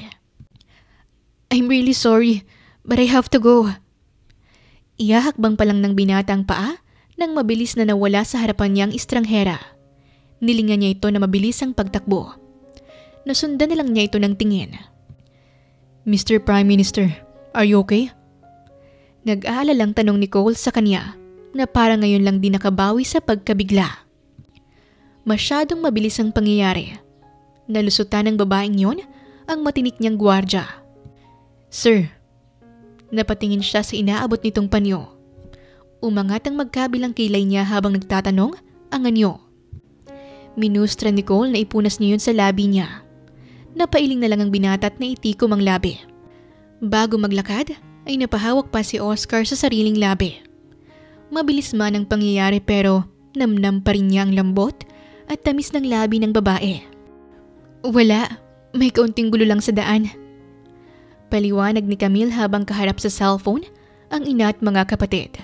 "I'm really sorry, but I have to go." Iyahakbang pa lang ng binata ang paa nang mabilis na nawala sa harapan niyang estranghera. Nilingan niya ito na mabilis ang pagtakbo. Nasundan na lang niya ito ng tingin. "Mr. Prime Minister, are you okay?" Nag-aalalang tanong ni Cole sa kanya na parang ngayon lang din nakabawi sa pagkabigla. Masyadong mabilis ang pangyayari. Nalusutan ng babaeng yon ang matinik niyang gwardya. "Sir." Napatingin siya sa inaabot nitong panyo. Umangat ang magkabilang kilay niya habang nagtatanong ang anyo. Minustra ni Cole na ipunas niya yun sa labi niya. Napailing na lang ang binata at naitikom ang labi. Bago maglakad ay napahawak pa si Oscar sa sariling labi. Mabilis man ang pangyayari pero namnam pa rin niya ang lambot at tamis ng labi ng babae. "Wala, may kaunting gulo lang sa daan." Paliwanag ni Camille habang kaharap sa cellphone ang ina at mga kapatid.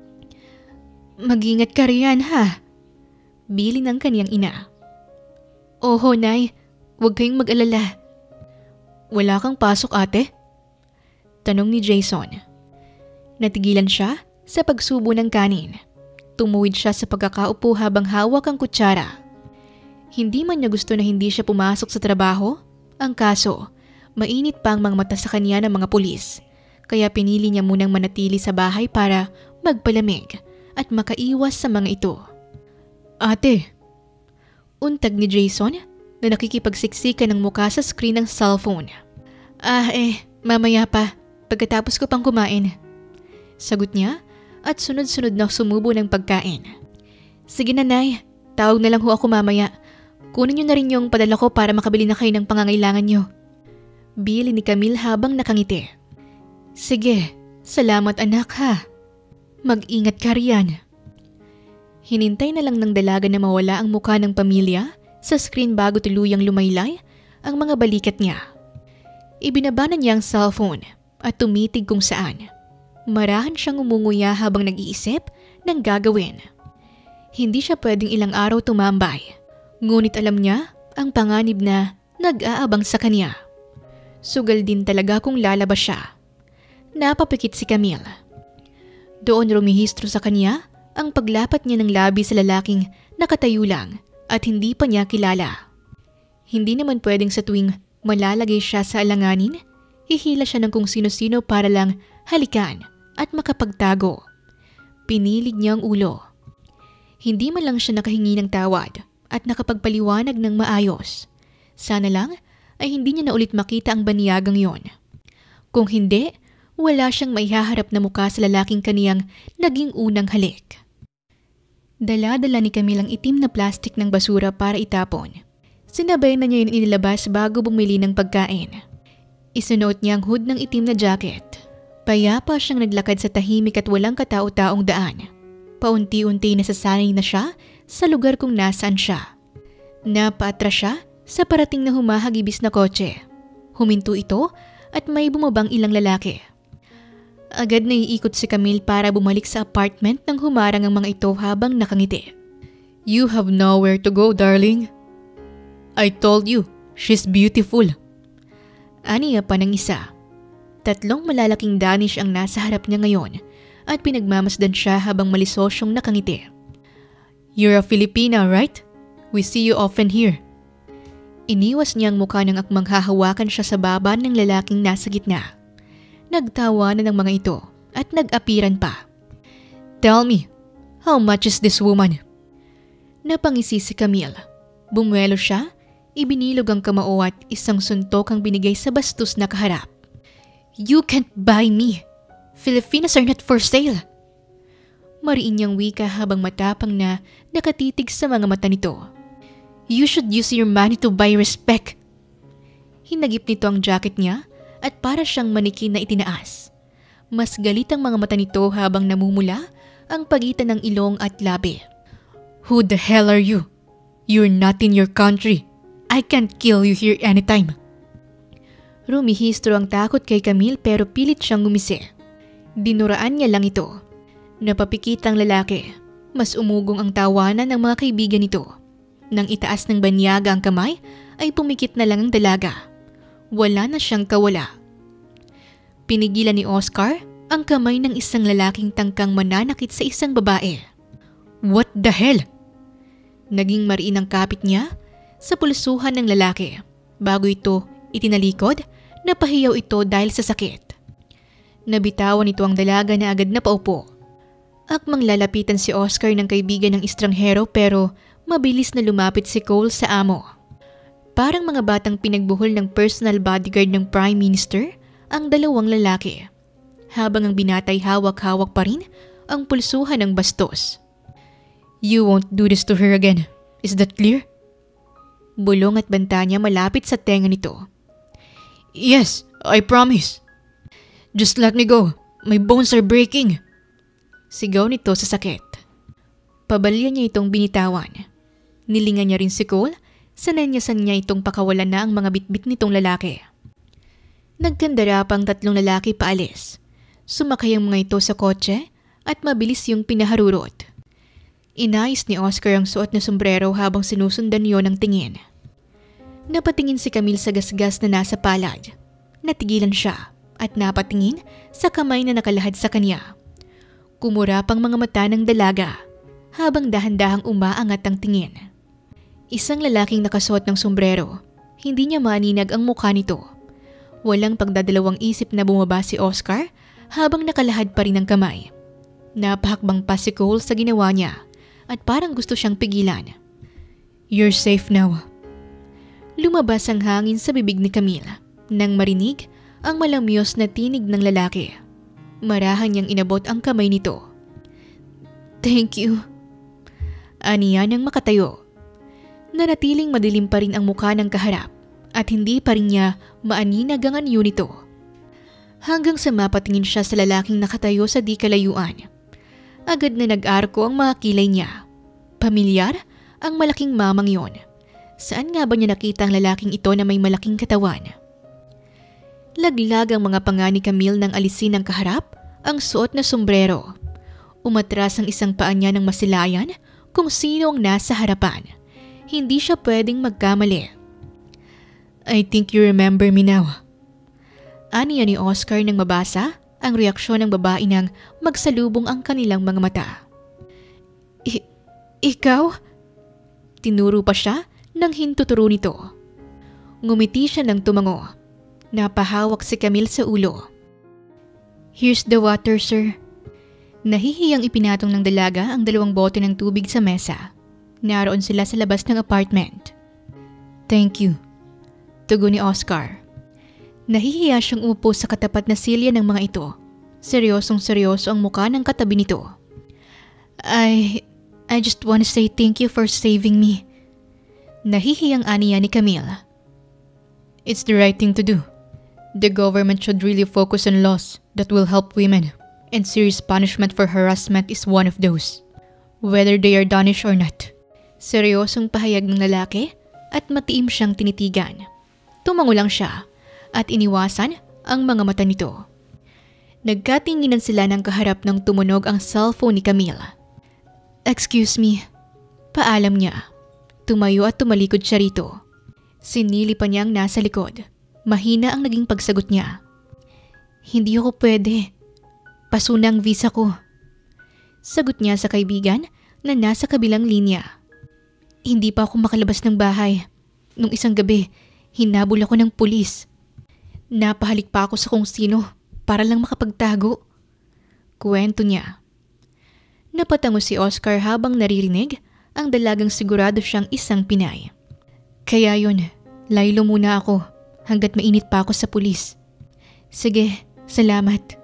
"Mag-ingat ka riyan ha," bili ng kaniyang ina. "Oho, Nay, huwag kayong mag-alala." "Wala kang pasok, ate?" tanong ni Jason. Natigilan siya sa pagsubo ng kanin. Tumuwid siya sa pagkakaupo habang hawak ang kutsara. Hindi man niya gusto na hindi siya pumasok sa trabaho. Ang kaso, mainit pa ang mga mata sa kanya ng mga pulis. Kaya pinili niya munang manatili sa bahay para magpalamig at makaiwas sa mga ito. "Ate." Untag ni Jason na nakikipagsiksikan ng muka sa screen ng cellphone. Mamaya pa, pagkatapos ko pang kumain." Sagot niya at sunod-sunod na sumubo ng pagkain. "Sige na, Nay, tawag na lang ho ako mamaya. Kunin niyo na rin yung padala ko para makabili na kayo ng pangangailangan niyo." Bili ni Camille habang nakangiti. "Sige, salamat anak ha. Mag-ingat ka riyan." Hinintay na lang ng dalaga na mawala ang mukha ng pamilya sa screen bago tuluyang lumaylay ang mga balikat niya. Ibinaba na niya ang cellphone at tumitig kung saan. Marahan siyang umunguya habang nag-iisip ng gagawin. Hindi siya pwedeng ilang araw tumambay, ngunit alam niya ang panganib na nag-aabang sa kanya. Sugal din talaga kung lalabas siya. Napapikit si Camille. Doon rumihistro sa kanya ang paglapat niya ng labi sa lalaking nakatayo lang at hindi pa niya kilala. Hindi naman pwedeng sa tuwing malalagay siya sa alanganin, hihila siya ng kung sino-sino para lang halikan at makapagtago. Pinilig niya ang ulo. Hindi man lang siya nakahingi ng tawad at nakapagpaliwanag ng maayos. Sana lang ay hindi niya na ulit makita ang baniyagang yon. Kung hindi, wala siyang maihaharap na mukha sa lalaking kaniyang naging unang halik. Dala-dala ni Camille ang itim na plastik ng basura para itapon. Sinabay na niya yun inilabas bago bumili ng pagkain. Isunuot niya ang hood ng itim na jacket. Payapa siyang naglakad sa tahimik at walang katao-taong daan. Paunti-unti nasasanay na siya sa lugar kung nasaan siya. Napaatras siya sa parating na humahagibis na kotse. Huminto ito at may bumabang ilang lalaki. Agad na iikot si Camille para bumalik sa apartment nang humarang ang mga ito habang nakangiti. "You have nowhere to go, darling. I told you, she's beautiful." Aniya pa ng isa. 3 malalaking Danish ang nasa harap niya ngayon at pinagmamasdan siya habang malisosyong nakangiti. "You're a Filipina, right? We see you often here." Iniwas niya ang mukha ng akmang hahawakan siya sa baba ng lalaking nasa gitna. Nagtawanan ng mga ito at nag-apiran pa. "Tell me, how much is this woman?" Napangisi si Camille. Bumuelo siya, ibinilog ang kamao at isang suntok ang binigay sa bastos na kaharap. "You can't buy me. Filipinas are not for sale." Mariin niyang wika habang matapang na nakatitig sa mga mata nito. "You should use your money to buy respect." Hinagip nito ang jacket niya at para siyang manikin na itinaas. Mas galit ang mga mata nito habang namumula ang pagitan ng ilong at labi. "Who the hell are you? You're not in your country. I can't kill you here anytime." Rumihistro ang takot kay Camille pero pilit siyang gumisi. Dinuraan niya lang ito. Napapikit ang lalaki. Mas umugong ang tawanan ng mga kaibigan nito. Nang itaas ng banyaga ang kamay, ay pumikit na lang ang dalaga. Wala na siyang kawala. Pinigilan ni Oscar ang kamay ng isang lalaking tangkang mananakit sa isang babae. "What the hell?" Naging mariin ang kapit niya sa pulsuhan ng lalaki. Bago ito itinalikod, napahiyaw ito dahil sa sakit. Nabitawan ito ang dalaga na agad na paupo. Akmang lalapitan si Oscar ng kaibigan ng estranghero pero mabilis na lumapit si Cole sa amo. Parang mga batang pinagbuhol ng personal bodyguard ng Prime Minister ang dalawang lalaki. Habang ang binatay hawak-hawak pa rin ang pulsuhan ng bastos. "You won't do this to her again. Is that clear?" Bulong at banta niya malapit sa tenga nito. "Yes, I promise. Just let me go. My bones are breaking." Sigaw nito sa sakit. Pabalya niya itong binitawan. Nilingan niya rin si Cole. Sananyasan niya itong pakawalan na ang mga bitbit nitong lalaki. Nagkandara pang 3 lalaki paalis. Sumakay ang mga ito sa kotse at mabilis yung pinaharurot. Inayos ni Oscar ang suot na sombrero habang sinusundan yon ng tingin. Napatingin si Camille sa gasgas na nasa palad. Natigilan siya at napatingin sa kamay na nakalahad sa kanya. Kumurap ang mga mata ng dalaga habang dahan-dahang umaangat ang tingin. Isang lalaking nakasuot ng sombrero. Hindi niya maaninag ang mukha nito. Walang pagdadalawang isip na bumaba si Oscar habang nakalahad pa rin ang kamay. Napahakbang pa si Cole sa ginawa niya at parang gusto siyang pigilan. "You're safe now." Lumabas ang hangin sa bibig ni Camille nang marinig ang malamyos na tinig ng lalaki. Marahan niyang inabot ang kamay nito. "Thank you." Aniya nang makatayo. Nanatiling madilim pa rin ang mukha ng kaharap at hindi pa rin niya maaninag ang anyo nito. Hanggang sa mapatingin siya sa lalaking nakatayo sa di kalayuan. Agad na nag-arko ang mga kilay niya Pamilyar ang malaking mamang yon. Saan nga ba niya nakita ang lalaking ito na may malaking katawan? Laglag ang mga panga ni Camille nang alisin ng kaharap ang suot na sombrero. Umatras ang isang paa niya nang masilayan kung sino ang nasa harapan. Hindi siya pwedeng magkamali. "I think you remember me now." Aniya ni Oscar nang mabasa ang reaksyon ng babae nang magsalubong ang kanilang mga mata. Ikaw? Tinuro pa siya nang hintuturo nito. Ngumiti siya nang tumango. Napahawak si Camille sa ulo. "Here's the water, sir." Nahihiyang ipinatong ng dalaga ang 2 bote ng tubig sa mesa. Naroon sila sa labas ng apartment. "Thank you," tugon ni Oscar. Nahihiya siyang upo sa katapat na silya ng mga ito. Seryosong-seryoso ang mukha ng katabi nito. I just want to say thank you for saving me." Nahihiyang aniya ni Camille. "It's the right thing to do. The government should really focus on laws that will help women, and serious punishment for harassment is one of those, whether they are Danish or not." Seryosong pahayag ng lalaki at matiim siyang tinitigan. Tumango lang siya at iniwasan ang mga mata nito. Nagkatinginan sila ng kaharap nang tumunog ang cellphone ni Camille. "Excuse me," paalam niya. Tumayo at tumalikod siya rito. Sinili pa niya ang nasa likod. Mahina ang naging pagsagot niya. "Hindi ako pwede. Paso na ang visa ko." Sagot niya sa kaibigan na nasa kabilang linya. "Hindi pa ako makalabas ng bahay. Nung isang gabi, hinabol ako ng pulis. Napahalik pa ako sa kung sino para lang makapagtago." Kwento niya. Napatango si Oscar habang naririnig ang dalagang sigurado siyang isang Pinay. "Kaya yun, laylo muna ako hanggat mainit pa ako sa pulis." "Sige, salamat."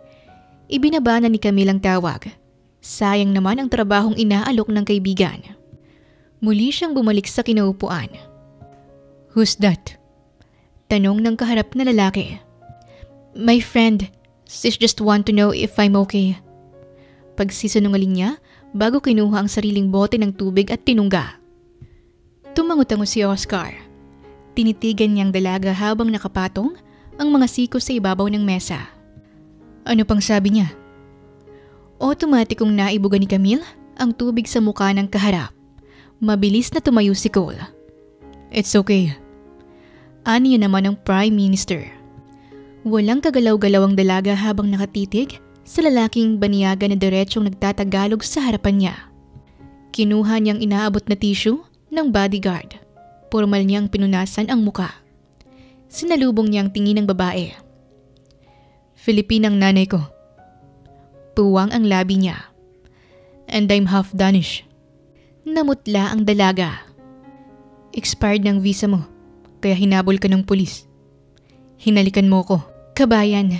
Ibinaba na ni Camille ang tawag. Sayang naman ang trabahong inaalok ng kaibigan. Muli siyang bumalik sa kinaupuan. "Who's that?" Tanong ng kaharap na lalaki. "My friend. She's just want to know if I'm okay." Pagsisinungaling niya bago kinuha ang sariling bote ng tubig at tinungga. Tumango-tango si Oscar. Tinitigan niyang dalaga habang nakapatong ang mga siko sa ibabaw ng mesa. Ano pang sabi niya? Otomatikong naibuga ni Camille ang tubig sa mukha ng kaharap. Mabilis na tumayo si Cole. "It's okay." Aniya naman ang Prime Minister. Walang kagalaw-galaw ang dalaga habang nakatitig sa lalaking baniyaga na diretsong nagtatagalog sa harapan niya. Kinuha niyang inaabot na tissue ng bodyguard. Formal niyang pinunasan ang muka. Sinalubong niyang tingin ng babae. "Filipinang nanay ko." Puwang ang labi niya. "And I'm half Danish." Namutla ang dalaga. "Expired ng visa mo, kaya hinabol ka ng pulis. Hinalikan mo ko, kabayan."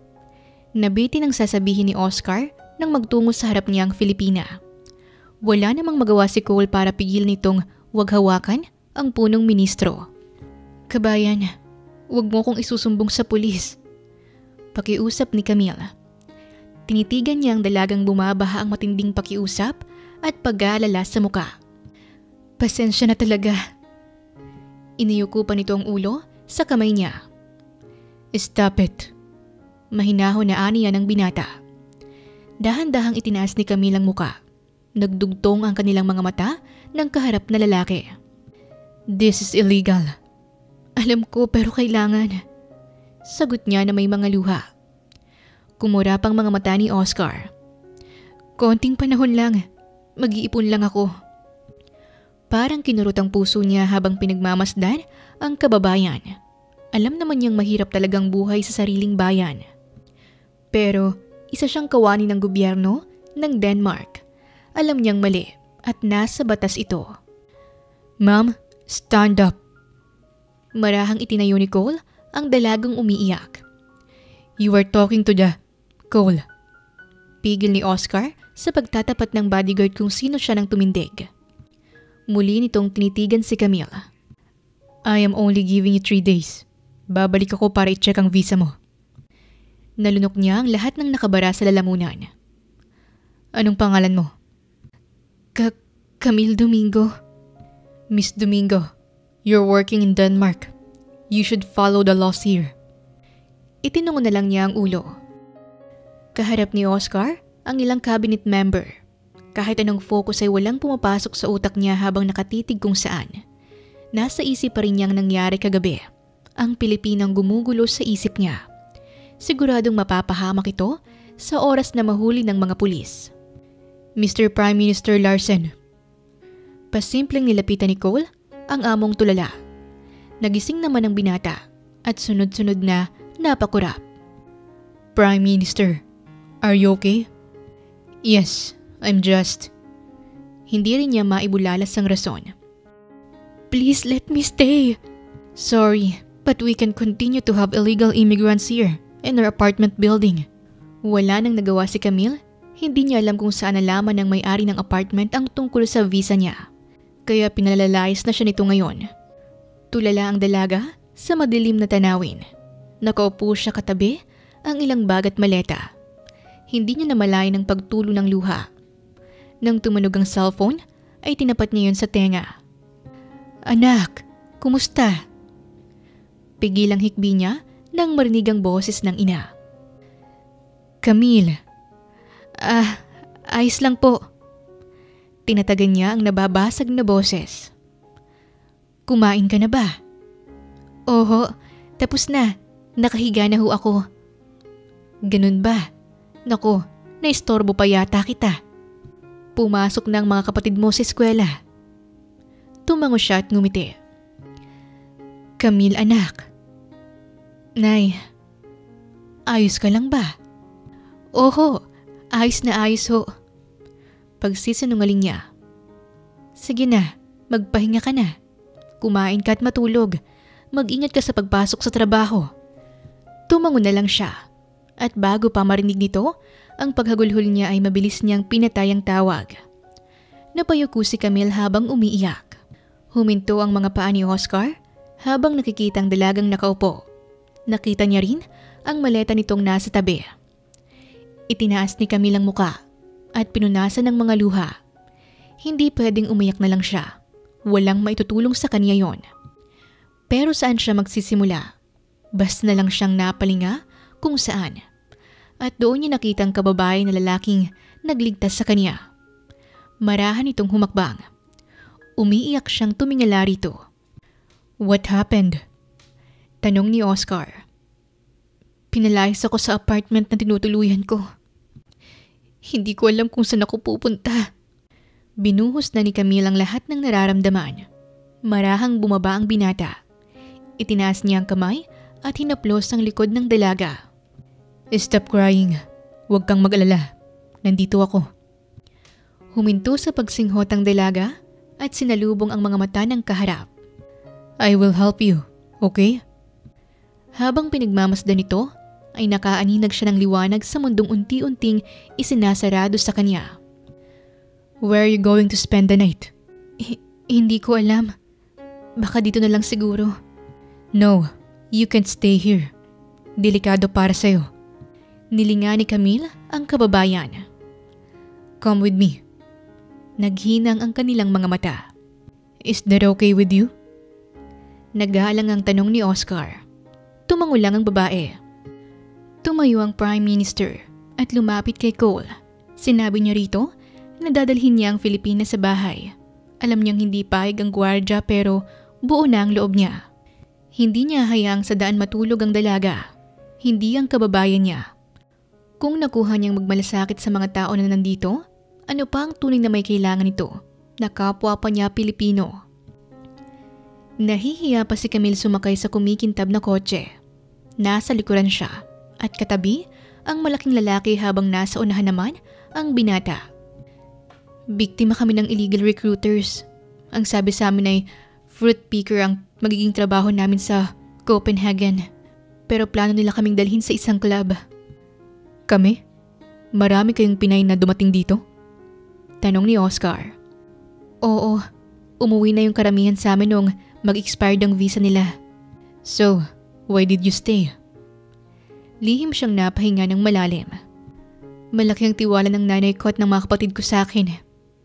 Nabitin ang sasabihin ni Oscar nang magtungo sa harap niya ang Filipina. Wala namang magawa si Cole para pigil nitong wag hawakan ang punong ministro. "Kabayan, wag mo kong isusumbong sa pulis." Pakiusap ni Camille. Tinitigan niya ang dalagang bumabaha ang matinding pakiusap at pag-aalala sa muka. "Pasensya na talaga." Iniyuko pa nito ang ulo sa kamay niya. "Stop it." Mahinahon na aniya ng binata. Dahan-dahang itinaas ni Camille ang muka. Nagdugtong ang kanilang mga mata ng kaharap na lalaki. "This is illegal." "Alam ko pero kailangan." Sagot niya na may mga luha. Kumura pang mga mata ni Oscar. "Konting panahon lang. Mag-iipon lang ako." Parang kinurot ang puso niya habang pinagmamasdan ang kababayan. Alam naman niyang mahirap talagang buhay sa sariling bayan. Pero isa siyang kawani ng gobyerno ng Denmark. Alam niyang mali at nasa batas ito. "Ma'am, stand up." Marahang itinayo ni Cole ang dalagang umiiyak. "You are talking to the Cole." Pigil ni Oscar sa pagtatapat ng bodyguard kung sino siya nang tumindig. Muli nitong tinitigan si Camille. "I am only giving you 3 days. Babalik ako para i-check ang visa mo." Nalunok niya ang lahat ng nakabara sa lalamunan. "Anong pangalan mo?" Camille Domingo. Miss Domingo, you're working in Denmark. You should follow the laws here. Itinungo na lang niya ang ulo. Kaharap ni Oscar ang ilang cabinet member. Kahit anong focus ay walang pumapasok sa utak niya habang nakatitig kung saan. Nasa isip pa rin niyang nangyari kagabi. Ang Pilipinang gumugulo sa isip niya. Siguradong mapapahamak ito sa oras na mahuli ng mga pulis. Mr. Prime Minister Larsen. Pasimpleng nilapitan ni Cole ang among tulala. Nagising naman ang binata at sunod-sunod na napakurap. Prime Minister, are you okay? Yes, I'm just... Hindi rin niya maibulalas ang rason. Please let me stay. Sorry, but we can continue to have illegal immigrants here in our apartment building. Wala nang nagawa si Camille. Hindi niya alam kung saan nalaman ng may-ari ng apartment ang tungkol sa visa niya. Kaya pinalalayas na siya nito ngayon. Tulala ang dalaga sa madilim na tanawin. Nakaupo siya katabi ang ilang bag at maleta. Hindi niya namalayan ang pagtulo ng luha. Nang tumunog ang cellphone, ay tinapat niya yun sa tenga. Anak, kumusta? Pigil ang hikbi niya nang marinig ang boses ng ina. Camille. Ayos lang po. Tinatagan niya ang nababasag na boses. Kumain ka na ba? Oho, tapos na. Nakahiga na ho ako. Ganun ba? Naku, naistorbo pa yata kita. Pumasok na ang mga kapatid mo sa eskwela. Tumango siya at ngumiti. Camille anak. Nay, ayos ka lang ba? Oho, ayos na ayos ho. Pagsisinungaling niya. Sige na, magpahinga ka na. Kumain ka at matulog. Mag-ingat ka sa pagpasok sa trabaho. Tumango na lang siya. At bago pa marinig nito, ang paghagulhol niya ay mabilis niyang pinatay ang tawag. Napayuko si Camille habang umiiyak. Huminto ang mga paa ni Oscar habang nakikita ang dalagang nakaupo. Nakita niya rin ang maleta nitong nasa tabi. Itinaas ni Camille ang muka at pinunasan ng mga luha. Hindi pwedeng umiyak na lang siya. Walang maitutulong sa kanya yon. Pero saan siya magsisimula? Basta na lang siyang napalinga kung saan. At doon niya nakita ang kababae na lalaking nagligtas sa kanya. Marahan itong humakbang. Umiiyak siyang tumingala rito. What happened? Tanong ni Oscar. Pinalayas ako sa apartment na tinutuluyan ko. Hindi ko alam kung saan ako pupunta. Binuhos na ni Camille ang lahat ng nararamdaman. Marahang bumaba ang binata. Itinaas niya ang kamay at hinaplos ang likod ng dalaga. Stop crying. Huwag kang mag-alala. Nandito ako. Huminto sa pagsinghot ang dalaga at sinalubong ang mga mata ng kaharap. I will help you, okay? Habang pinagmamasdan nito, ay nakaaninag siya ng liwanag sa mundong unti-unting isinasarado sa kanya. Where are you going to spend the night? Hindi ko alam. Baka dito na lang siguro. No, you can't stay here. Delikado para sa'yo. Nilinga ni Camille ang kababayan. Come with me. Naghinang ang kanilang mga mata. Is that okay with you? Nagalang ang tanong ni Oscar. Tumango lang ang babae. Tumayo ang Prime Minister at lumapit kay Cole. Sinabi niya rito na dadalhin niya ang Pilipinas sa bahay. Alam niyang hindi payag ang gwardya pero buo na ang loob niya. Hindi niya hayaang sa daan matulog ang dalaga. Hindi ang kababayan niya. Kung nakuha niyang magmalasakit sa mga tao na nandito, ano pa ang tunay na may kailangan nito na kapwa pa niya Pilipino? Nahihiya pa si Camille sumakay sa kumikintab na kotse. Nasa likuran siya at katabi ang malaking lalaki habang nasa unahan naman ang binata. Biktima kami ng illegal recruiters. Ang sabi sa amin ay fruit picker ang magiging trabaho namin sa Copenhagen. Pero plano nila kaming dalhin sa isang club. Kami? Marami kayong Pinay na dumating dito? Tanong ni Oscar. Oo, umuwi na yung karamihan sa amin nung mag-expired ang visa nila. So, why did you stay? Lihim siyang napahinga ng malalim. Malaki ang tiwala ng nanay ko at ng mga kapatid ko sa akin.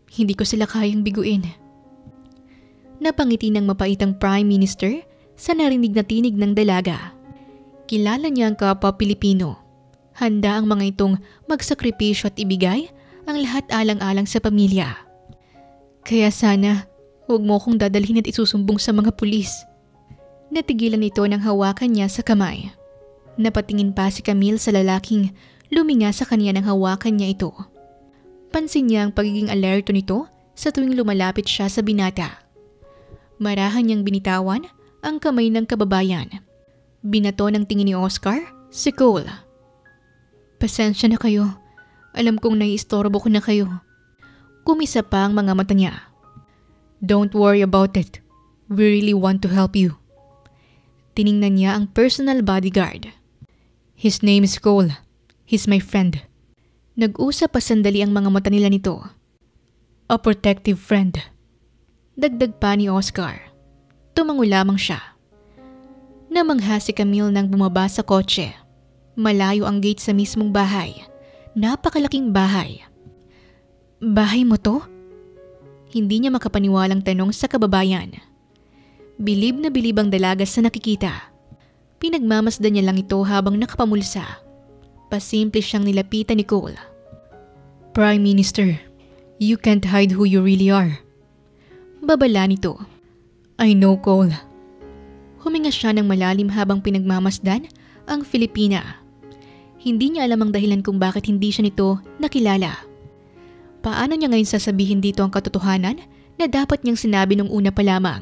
Hindi ko sila kayang biguin. Napangiti ng mapaitang Prime Minister sa narinig na tinig ng dalaga. Kilala niya ang kapwa Pilipino. Handa ang mga itong magsakripisyo at ibigay ang lahat alang-alang sa pamilya. Kaya sana, huwag mo akong dadalhin at isusumbong sa mga pulis. Natigilan ito nang hawakan niya sa kamay. Napatingin pa si Camille sa lalaking luminga sa kanya nang hawakan niya ito. Pansin niya ang pagiging alerto nito sa tuwing lumalapit siya sa binata. Marahan niyang binitawan ang kamay ng kababayan. Binato ng tingin ni Oscar si Cole. Pasensya na kayo. Alam kong naiistorbo ko na kayo. Kumisa pa ang mga mata niya. Don't worry about it. We really want to help you. Tiningnan niya ang personal bodyguard. His name is Cole. He's my friend. Nag-usap pa sandali ang mga mata nila nito. A protective friend. Dagdag pa ni Oscar. Tumango lamang siya. Namangha si Camille nang bumaba sa kotse. Malayo ang gate sa mismong bahay. Napakalaking bahay. Bahay mo to? Hindi niya makapaniwalang tanong sa kababayan. Bilib na bilib ang dalaga sa nakikita. Pinagmamasdan niya lang ito habang nakapamulsa. Pasimple siyang nilapitan ni Cole. Prime Minister, you can't hide who you really are. Babala nito. I know, Cole. Huminga siya ng malalim habang pinagmamasdan ang Filipina. Hindi niya alam ang dahilan kung bakit hindi siya nito nakilala. Paano niya ngayon sasabihin dito ang katotohanan na dapat niyang sinabi nung una pa lamang?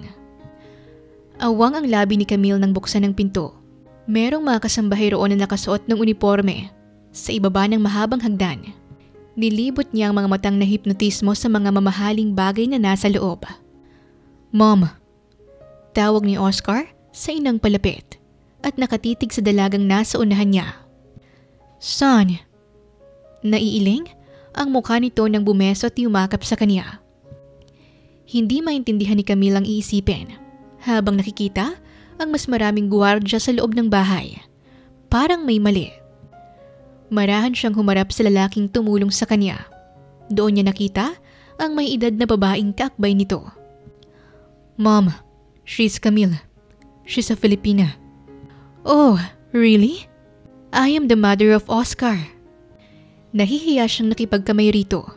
Awang ang labi ni Camille nang buksan ng pinto. Merong mga kasambahay roon na nakasuot ng uniforme sa ibaba ng mahabang hagdan. Nilibot niya ang mga matang na hipnotismo sa mga mamahaling bagay na nasa loob. Mom, tawag ni Oscar sa inang palapit at nakatitig sa dalagang nasa unahan niya. Son, naiiling ang mukha nito nang bumeso at yumakap sa kanya. Hindi maintindihan ni Camille ang iisipin habang nakikita ang mas maraming guwardya sa loob ng bahay. Parang may mali. Marahan siyang humarap sa lalaking tumulong sa kanya. Doon niya nakita ang may edad na babaeng kaakbay nito. Mom, she's Camille. She's a Filipina. Oh, really? I am the mother of Oscar. Nahihiya siyang nakipagkamay rito.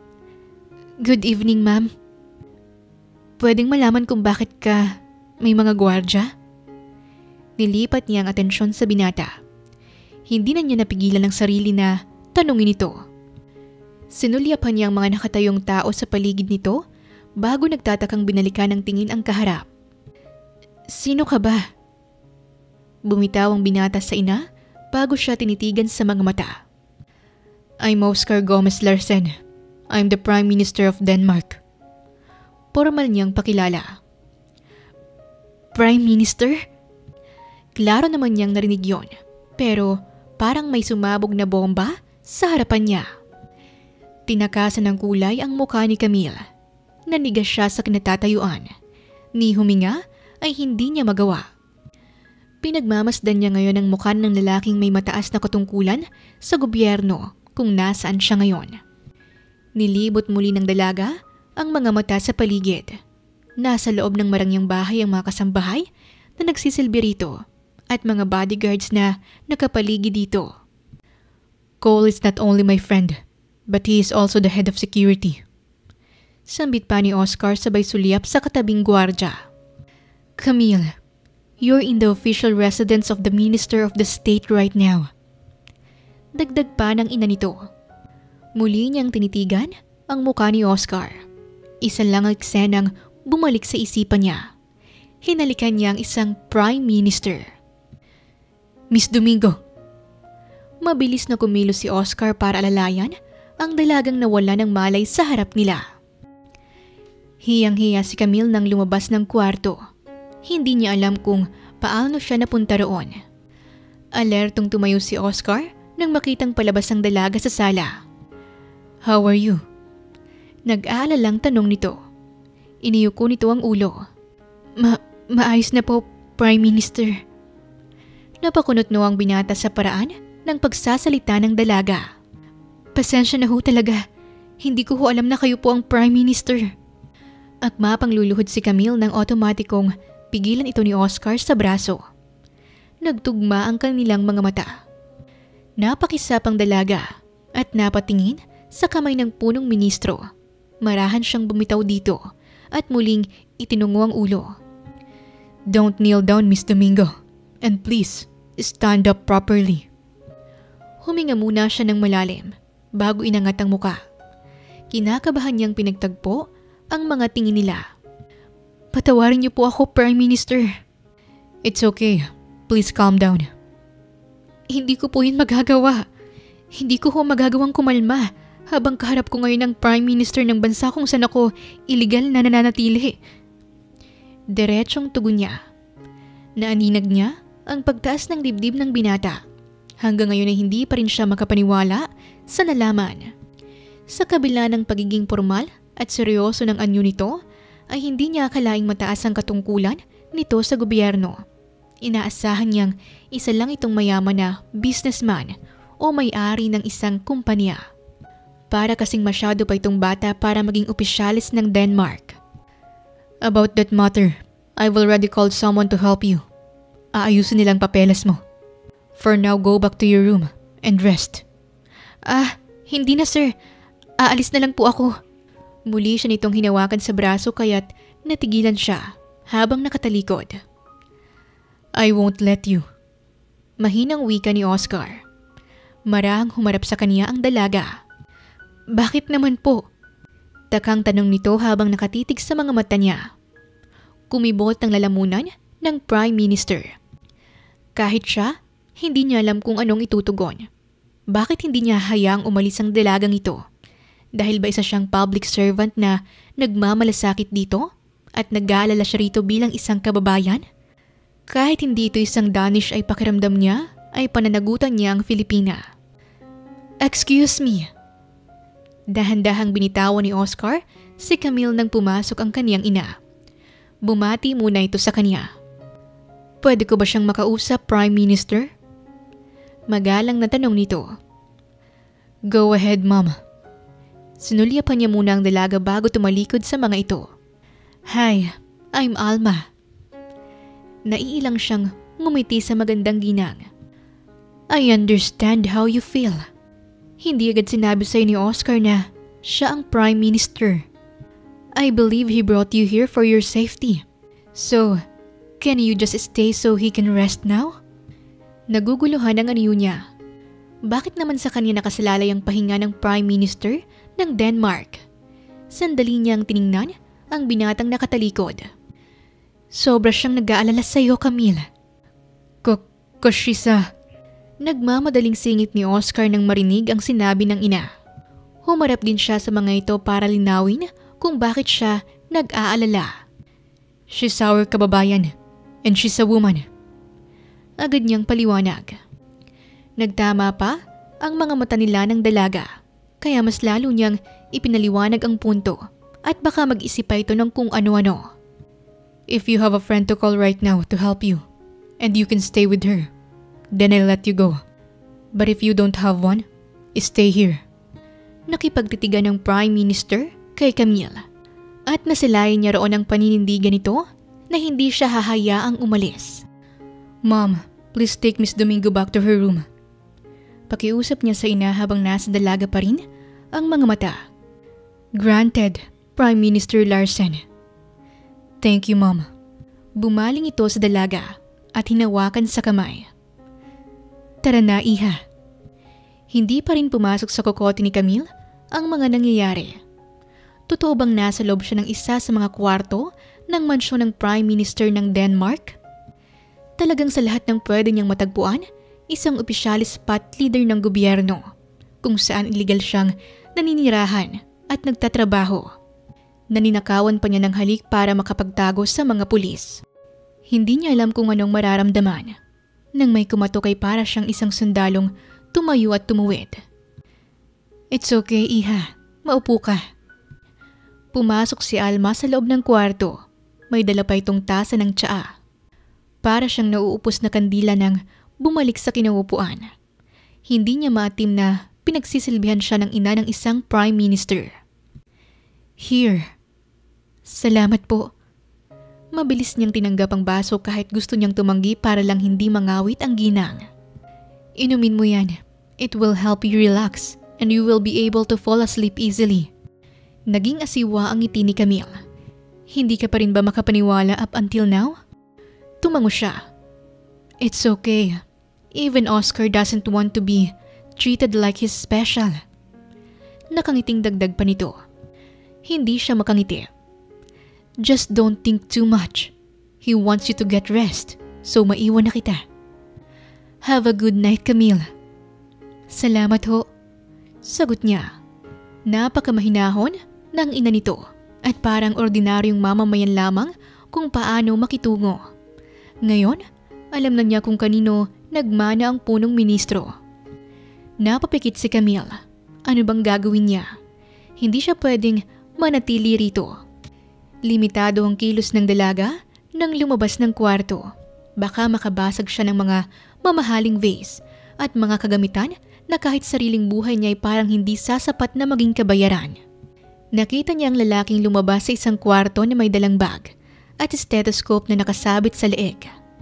Good evening, ma'am. Pwedeng malaman kung bakit ka may mga gwardya? Nilipat niya ang atensyon sa binata. Hindi na niya napigilan ang sarili na tanungin ito. Sinulyapan niya ang mga nakatayong tao sa paligid nito bago nagtatakang binalikan ng tingin ang kaharap. Sino ka ba? Bumitaw ang binata sa ina bago siya tinitigan sa mga mata. I'm Oscar Gomez Larsen. I'm the Prime Minister of Denmark. Formal niyang pakilala. Prime Minister? Klaro naman niyang narinig yon, pero parang may sumabog na bomba sa harapan niya. Tinakasan ng kulay ang mukha ni Camille. Nanigas siya sa kinatatayuan. Ni huminga ay hindi niya magawa. Pinagmamasdan niya ngayon ang mukha ng lalaking may mataas na katungkulan sa gobyerno kung nasaan siya ngayon. Nilibot muli ng dalaga ang mga mata sa paligid. Nasa loob ng marangyang bahay ang mga kasambahay na nagsisilbi rito at mga bodyguards na nakapaligid dito. Cole is not only my friend, but he is also the head of security. Sambit pa ni Oscar sabay sulyap sa katabing gwardya. Camille, you're in the official residence of the Minister of the State right now. Dagdag pa ng ina nito. Muli niyang tinitigan ang mukha ni Oscar. Isa lang ang eksenang bumalik sa isipan niya. Hinalikan niya ang isang Prime Minister. Miss Domingo. Mabilis na kumilos si Oscar para alalayan ang dalagang nawala ng malay sa harap nila. Hiyang-hiya si Camille nang lumabas ng kwarto. Hindi niya alam kung paano siya napunta roon. Alertong tumayo si Oscar nang makitang palabas ang dalaga sa sala. How are you? Nag-aalalang tanong nito. Iniyuko nito ang ulo. Maayos na po, Prime Minister. Napakunot no ang binata sa paraan ng pagsasalita ng dalaga. Pasensya na ho talaga. Hindi ko ho alam na kayo po ang Prime Minister. Akma pang luluhod si Camille nang otomatikong pigilan ito ni Oscar sa braso. Nagtugma ang kanilang mga mata. Napakisap ang dalaga at napatingin sa kamay ng punong ministro. Marahan siyang bumitaw dito at muling itinungo ang ulo. Don't kneel down, Miss Domingo. And please, stand up properly. Huminga muna siya ng malalim bago inangat ang muka. Kinakabahan niyang pinagtagpo ang mga tingin nila. Patawarin niyo po ako, Prime Minister. It's okay. Please calm down. Hindi ko po yun magagawa. Hindi ko ho magagawang kumalma habang kaharap ko ngayon ang Prime Minister ng bansa kung saan ako iligal na nananatili. Diretsong tugon niya. Naaninag niya ang pagtaas ng dibdib ng binata. Hanggang ngayon ay hindi pa rin siya makapaniwala sa nalaman. Sa kabila ng pagiging formal at seryoso ng anyo nito, ay hindi niya akalaing mataas ang katungkulan nito sa gobyerno. Inaasahan niyang isa lang itong mayaman na businessman o may-ari ng isang kumpanya. Para kasing masyado pa itong bata para maging opisyalis ng Denmark. About that matter, I've already called someone to help you. Aayusin nilang papeles mo. For now, go back to your room and rest. Hindi na sir. Aalis na lang po ako. Muli siya nitong hinawakan sa braso kaya't natigilan siya habang nakatalikod. I won't let you. Mahinang wika ni Oscar. Marahang humarap sa kanya ang dalaga. Bakit naman po? Takang tanong nito habang nakatitig sa mga mata niya. Kumibot ang lalamunan ng Prime Minister. Kahit siya, hindi niya alam kung anong itutugon. Bakit hindi niya hayaang umalis ang dalagang ito? Dahil ba isa siyang public servant na nagmamalasakit dito at nag-aalala siya rito bilang isang kababayan? Kahit hindi ito isang Danish ay pakiramdam niya ay pananagutan niya ang Filipina. Excuse me. Dahan-dahang binitawan ni Oscar si Camille nang pumasok ang kaniyang ina. Bumati muna ito sa kanya. Pwede ko ba siyang makausap, Prime Minister? Magalang na tanong nito. Go ahead, Mom. Sinulyapan niya muna ang dalaga bago tumalikod sa mga ito. Hi, I'm Alma. Naiilang siyang ngumiti sa magandang ginang. I understand how you feel. Hindi agad sinabi sa'yo ni Oscar na siya ang Prime Minister. I believe he brought you here for your safety. So, can you just stay so he can rest now? Naguguluhan ang anyo niya. Bakit naman sa kanya nakasalalay ang pahinga ng Prime Minister ng Denmark? Sandali niyang tiningnan ang binatang nakatalikod. Sobra siyang nag-aalala sa'yo, Camille. Koshisa. Nagmamadaling singit ni Oscar nang marinig ang sinabi ng ina. Humarap din siya sa mga ito para linawin kung bakit siya nag-aalala. She's our kababayan and she's a woman. Agad niyang paliwanag. Nagtama pa ang mga mata nila ng dalaga, kaya mas lalo niyang ipinaliwanag ang punto at baka mag-isip pa ito ng kung ano-ano. If you have a friend to call right now to help you and you can stay with her, then I'll let you go. But if you don't have one, stay here. Nakipagtitigan ng Prime Minister kay Camille at nasilayan niya roon ang paninindigan nito na hindi siya hahayaang umalis. Mom, please take Miss Domingo back to her room. Pakiusap niya sa ina habang nasa dalaga pa rin ang mga mata. Granted, Prime Minister Larsen. Thank you, Mom. Bumaling ito sa dalaga at hinawakan sa kamay. Tara na, iha. Hindi pa rin pumasok sa kokote ni Camille ang mga nangyayari. Totoo bang nasa loob siya ng isa sa mga kwarto ng mansyon ng Prime Minister ng Denmark? Talagang sa lahat ng pwede niyang matagpuan, isang opisyalis pat leader ng gobyerno, kung saan illegal siyang naninirahan at nagtatrabaho. Naninakawan pa niya ng halik para makapagtago sa mga pulis. Hindi niya alam kung anong mararamdaman nang may kumatok ay para siyang isang sundalong tumayo at tumuwid. It's okay, iha. Maupo ka. Pumasok si Alma sa loob ng kwarto. May dala pa itong tasa ng tsaa. Para siyang nauupos na kandila nang bumalik sa kinaupuan. Hindi niya maatim na pinagsisilbihan siya ng ina ng isang prime minister. Here. Salamat po. Mabilis niyang tinanggap ang baso kahit gusto niyang tumanggi para lang hindi mangawit ang ginang. Inumin mo yan. It will help you relax and you will be able to fall asleep easily. Naging asiwa ang ngiti ni Camille. Hindi ka pa rin ba makapaniwala up until now? Tumango siya. It's okay. Even Oscar doesn't want to be treated like he's special. Nakangiting dagdag pa nito. Hindi siya makangiti. Just don't think too much. He wants you to get rest, so maiwan na kita. Have a good night, Camille. Salamat ho. Sagot niya. Napakamahinahon ng ina nito at parang ordinaryong mamamayan lamang kung paano makitungo. Ngayon, alam na niya kung kanino nagmana ang punong ministro. Napapikit si Camille. Ano bang gagawin niya? Hindi siya pwedeng manatili rito. Limitado ang kilos ng dalaga nang lumabas ng kwarto. Baka makabasag siya ng mga mamahaling vase at mga kagamitan na kahit sariling buhay niya ay parang hindi sasapat na maging kabayaran. Nakita niya ang lalaking lumabas sa isang kwarto na may dalang bag at stethoscope na nakasabit sa leeg.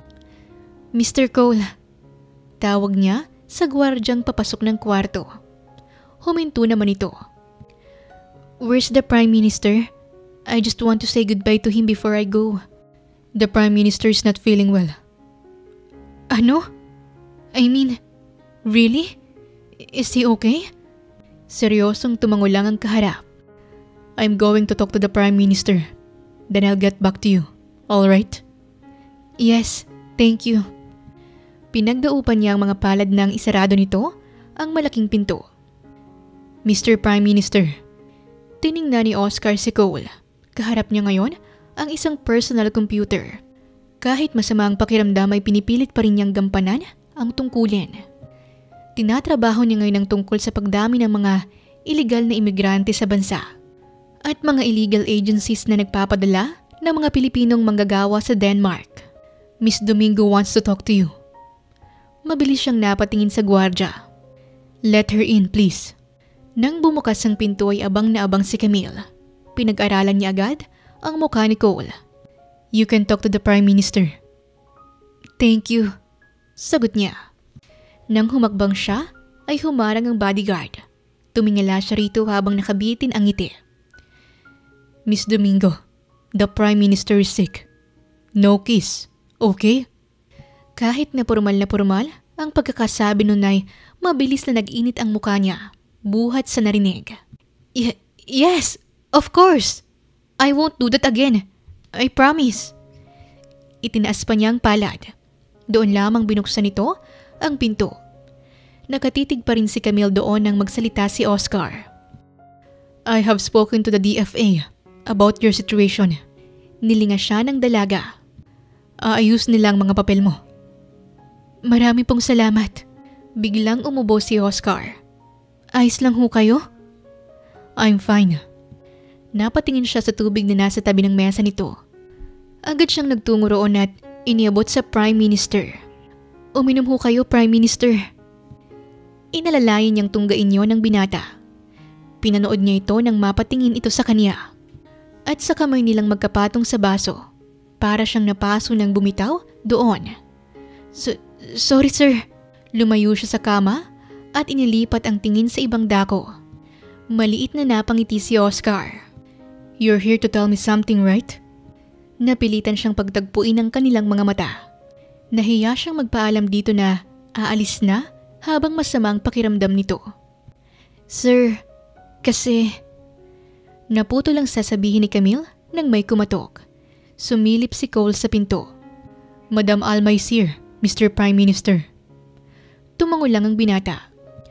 Mr. Cole, tawag niya sa gwardyang papasok ng kwarto. Huminto naman ito. Where's the Prime Minister? I just want to say goodbye to him before I go. The Prime Minister is not feeling well. Ano? I mean, really? Is he okay? Seryosong tumango lang ang kaharap. I'm going to talk to the Prime Minister. Then I'll get back to you. All right? Yes, thank you. Pinagdaupan niya ang mga palad ng isarado nito ang malaking pinto. Mr. Prime Minister. Tiningnan ni Oscar si Cole. Kaharap niya ngayon ang isang personal computer. Kahit masama ang pakiramdam ay pinipilit pa rin niyang gampanan ang tungkulin. Tinatrabaho niya ngayon ang tungkol sa pagdami ng mga illegal na imigrante sa bansa at mga illegal agencies na nagpapadala ng mga Pilipinong manggagawa sa Denmark. Miss Domingo wants to talk to you. Mabilis siyang napatingin sa gwardya. Let her in, please. Nang bumukas ang pinto ay abang na abang si Camille. Pinag-aralan niya agad ang mukha ni Cole. You can talk to the Prime Minister. Thank you. Sagot niya. Nang humakbang siya, ay humarang ang bodyguard. Tumingala siya rito habang nakabitin ang ngiti. Miss Domingo, the Prime Minister is sick. No kiss, okay? Kahit na formal ang pagkakasabi nun ay mabilis na nag-init ang mukha niya, buhat sa narinig. Yes, of course. I won't do that again. I promise. Itinaas pa niya ang palad. Doon lamang binuksan nito ang pinto. Nakatitig pa rin si Camille doon nang magsalita si Oscar. I have spoken to the DFA about your situation. Nilinga siya ng dalaga. Aayus nila ang mga papel mo. Marami pong salamat. Biglang umubo si Oscar. Ayos lang ho kayo? I'm fine. Napatingin siya sa tubig na nasa tabi ng mesa nito. Agad siyang nagtungo roon at iniabot sa Prime Minister. Uminom ho kayo, Prime Minister. Inalalayan niyang tunggain niyo ng binata. Pinanood niya ito nang mapatingin ito sa kanya. At sa kamay nilang magkapatong sa baso, para siyang napaso ng bumitaw doon. Sorry sir. Lumayo siya sa kama at inilipat ang tingin sa ibang dako. Maliit na napangiti si Oscar. You're here to tell me something, right? Napilitan siyang pagtagpuin ang kanilang mga mata. Nahiya siyang magpaalam dito na aalis na habang masama ang pakiramdam nito. Sir, kasi... Naputo lang sasabihin ni Camille nang may kumatok. Sumilip si Cole sa pinto. Madam Alma is here, Mr. Prime Minister. Tumango lang ang binata.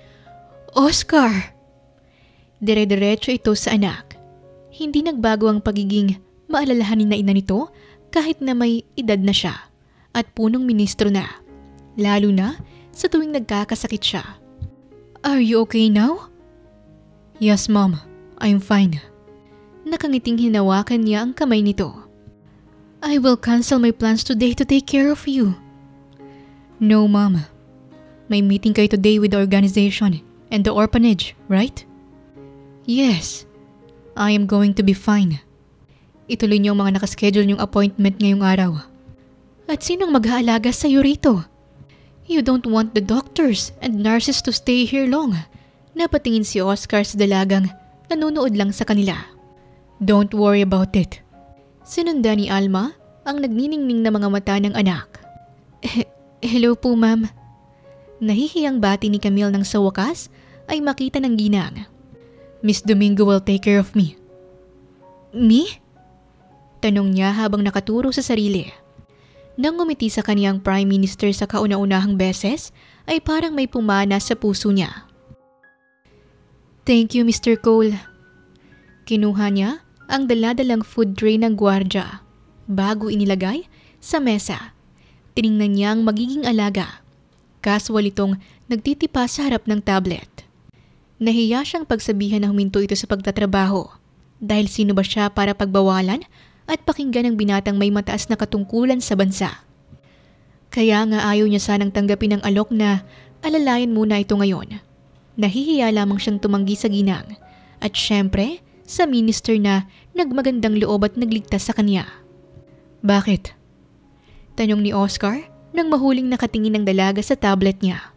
Oscar! Dire-diretso ito sa anak. Hindi nagbago ang pagiging maalalahanin na ina nito kahit na may edad na siya at punong ministro na. Lalo na sa tuwing nagkakasakit siya. Are you okay now? Yes, Mom. I'm fine. Nakangiting hinawakan niya ang kamay nito. I will cancel my plans today to take care of you. No, Mom. May meeting kayo today with the organization and the orphanage, right? Yes. I am going to be fine. Ituloy niyo ang mga nakaschedule niyong appointment ngayong araw. At sinong mag-aalaga sa'yo rito? You don't want the doctors and nurses to stay here long. Napatingin si Oscar sa dalagang nanonood lang sa kanila. Don't worry about it. Sinunda ni Alma ang nagniningning na mga mata ng anak. Hello po, ma'am. Nahihiyang bati ni Camille nang sa wakas ay makita ng ginang. Miss Domingo will take care of me. Me? Tanong niya habang nakaturo sa sarili. Nang ngumiti sa kaniyang Prime Minister sa kauna-unahang beses, ay parang may pumana sa puso niya. Thank you, Mr. Cole. Kinuha niya ang daladalang food tray ng gwardya bago inilagay sa mesa. Tiningnan niya ang magiging alaga. Casual itong nagtitipa sa harap ng tablet. Nahiya siyang pagsabihan na huminto ito sa pagtatrabaho dahil sino ba siya para pagbawalan at pakinggan ang binatang may mataas na katungkulan sa bansa. Kaya nga ayaw niya sanang tanggapin ang alok na alalayan muna ito ngayon. Nahihiya lamang siyang tumanggi sa ginang at syempre sa minister na nagmagandang loob at nagligtas sa kanya. Bakit? Tanong ni Oscar nang mahuling nakatingin ng dalaga sa tablet niya.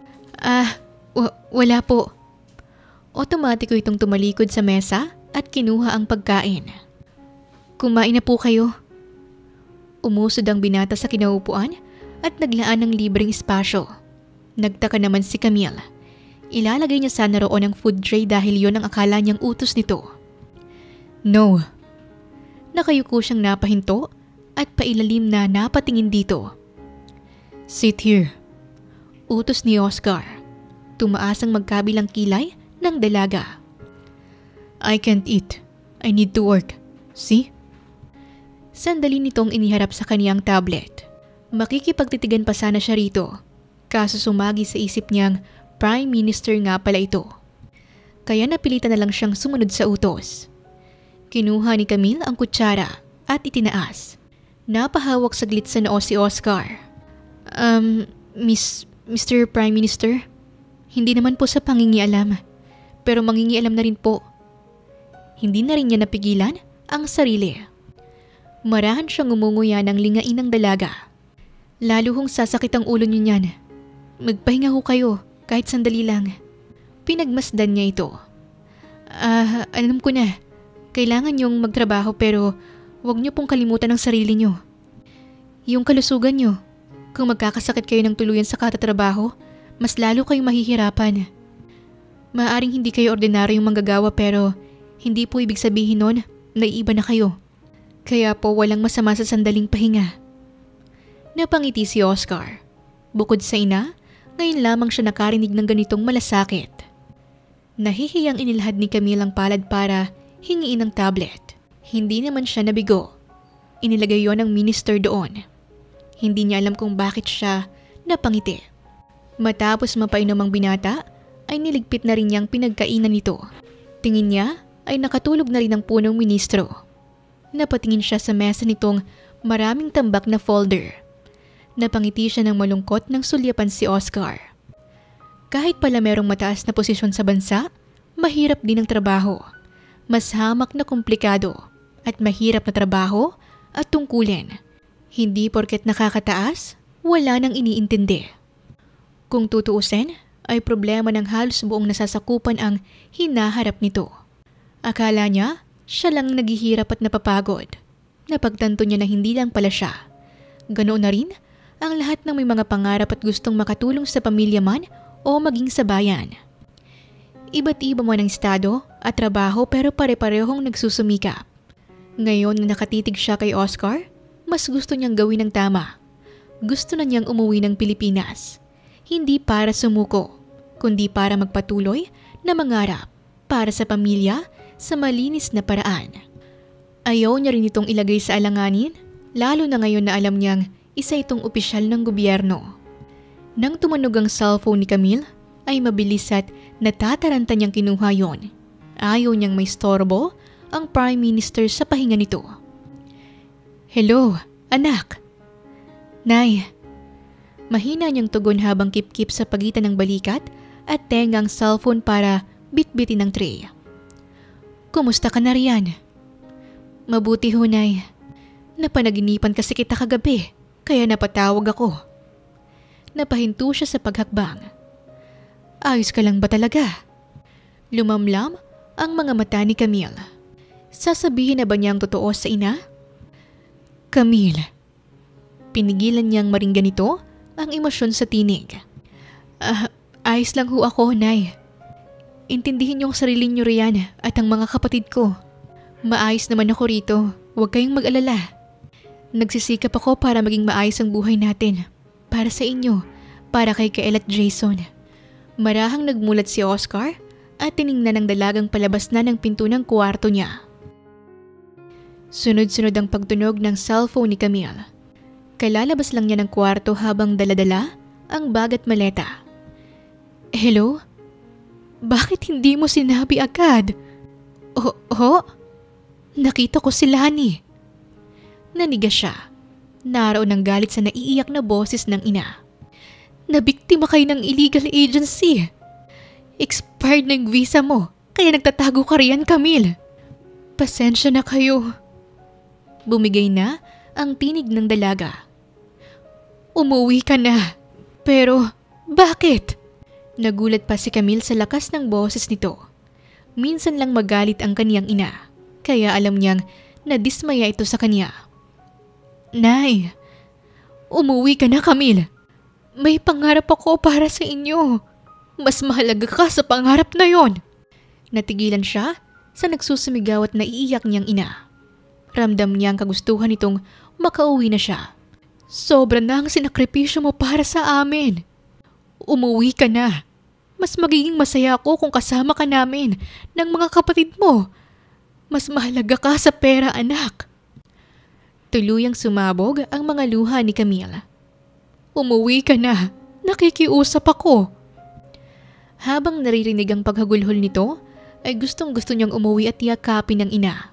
Wala po. Otomatiko itong tumalikod sa mesa at kinuha ang pagkain. Kumain na po kayo. Umusod ang binata sa kinaupuan at naglaan ng libreng espasyo. Nagtaka naman si Camille. Ilalagay niya sana roon ang food tray dahil yon ang akala niyang utos nito. No. Nakayuko siyang napahinto at pailalim na napatingin dito. Sit here. Utos ni Oscar. Tumaas ang magkabilang kilay ng dalaga. I can't eat. I need to work. See? Sandali nitong iniharap sa kaniyang tablet. Makikipagtitigan pa sana siya rito. Kaso sumagi sa isip niyang Prime Minister nga pala ito. Kaya napilitan na lang siyang sumunod sa utos. Kinuha ni Camille ang kutsara at itinaas. Napahawak saglit sa noo si Oscar. Mr. Prime Minister, hindi naman po sa pangingialam. Pero mangingialam na rin po. Hindi na rin niya napigilan ang sarili. Marahan siyang umunguya ng lingain ng dalaga. Lalo hong sasakit ang ulo niyo niyan. Magpahinga ho kayo kahit sandali lang. Pinagmasdan niya ito. Alam ko na. Kailangan niyong magtrabaho pero huwag niyo pong kalimutan ang sarili niyo. Yung kalusugan niyo. Kung magkakasakit kayo ng tuluyan sa katatrabaho, mas lalo kayong mahihirapan. Maaring hindi kayo ordinaryong manggagawa pero hindi po ibig sabihin nun na iiba na kayo. Kaya po walang masama sa sandaling pahinga. Napangiti si Oscar. Bukod sa ina, ngayon lamang siya nakarinig ng ganitong malasakit. Nahihiyang inilahad ni Camille ang palad para hingiin ang tablet. Hindi naman siya nabigo. Inilagay yon ng minister doon. Hindi niya alam kung bakit siya napangiti. Matapos mapainom ang binata, ay niligpit na rin niyang pinagkainan nito. Tingin niya ay nakatulog na rin ang punong ministro. Napatingin siya sa mesa nitong maraming tambak na folder. Napangiti siya ng malungkot nang sulyapan si Oscar. Kahit pala merong mataas na posisyon sa bansa, mahirap din ang trabaho. Mas hamak na komplikado at mahirap na trabaho at tungkulin. Hindi porket nakakataas, wala nang iniintindi. Kung tutuusin, ay problema ng halos buong nasasakupan ang hinaharap nito. Akala niya, siya lang naghihirap at napapagod. Napagtanto niya na hindi lang pala siya. Ganoon na rin ang lahat ng may mga pangarap at gustong makatulong sa pamilya man o maging sa bayan. Iba't iba man ang estado at trabaho pero pare-parehong nagsusumikap. Ngayon na nakatitig siya kay Oscar, mas gusto niyang gawin ang tama. Gusto na niyang umuwi ng Pilipinas. Hindi para sumuko, kundi para magpatuloy na mangarap para sa pamilya sa malinis na paraan. Ayaw niya rin itong ilagay sa alanganin, lalo na ngayon na alam niyang isa itong opisyal ng gobyerno. Nang tumunog ang cellphone ni Camille, ay mabilis at natataranta niyang kinuha yon. Ayaw niyang may storbo ang Prime Minister sa pahinga nito. Hello, anak. Nay. Mahina niyang tugon habang kip-kip sa pagitan ng balikat at tengang cellphone para bitbitin ang tray. Kumusta ka na riyan? Mabuti ho, Nay. Napanaginipan kasi kita kagabi, kaya napatawag ako. Napahinto siya sa paghakbang. Ayos ka lang ba talaga? Lumamlam ang mga mata ni Camille. Sasabihin na ba niyang totoo sa ina? Camille. Pinigilan niyang maringgan ito ang emosyon sa tinig. Ayos lang ho ako, Nay. Intindihin niyo ang sarili niyo riyan at ang mga kapatid ko. Maayos naman ako rito, huwag kayong mag-alala. Nagsisikap ako para maging maayos ang buhay natin. Para sa inyo, para kay Kael at Jason. Marahang nagmulat si Oscar at tiningnan ng dalagang palabas na ng pinto ng kwarto niya. Sunod-sunod ang pagtunog ng cellphone ni Camille. Kalalabas lang niya ng kwarto habang daladala ang bag at maleta. Hello? Bakit hindi mo sinabi agad? Nakita ko si Lani. Naniga siya. Naroon ng galit sa naiiyak na boses ng ina. Nabiktima kayo ng illegal agency. Expired na yung visa mo, kaya nagtatago ka riyan, Camille. Pasensya na kayo. Bumigay na ang tinig ng dalaga. Umuwi ka na. Pero, bakit? Nagulat pa si Camille sa lakas ng boses nito. Minsan lang magalit ang kaniyang ina, kaya alam niyang nadismaya ito sa kanya. Nay, umuwi ka na, Camille. May pangarap ako para sa inyo. Mas mahalaga ka sa pangarap na yon. Natigilan siya sa nagsusumigaw at naiiyak niyang ina. Ramdam niyang kagustuhan nitong makauwi na siya. Sobra na ang sinakripisyo mo para sa amin. Umuwi ka na. Mas magiging masaya ako kung kasama ka namin ng mga kapatid mo. Mas mahalaga ka sa pera, anak. Tuluyang sumabog ang mga luha ni Camille. Umuwi ka na. Nakikiusap ako. Habang naririnig ang paghagulhol nito, ay gustong-gusto niyang umuwi at yakapin ng ina.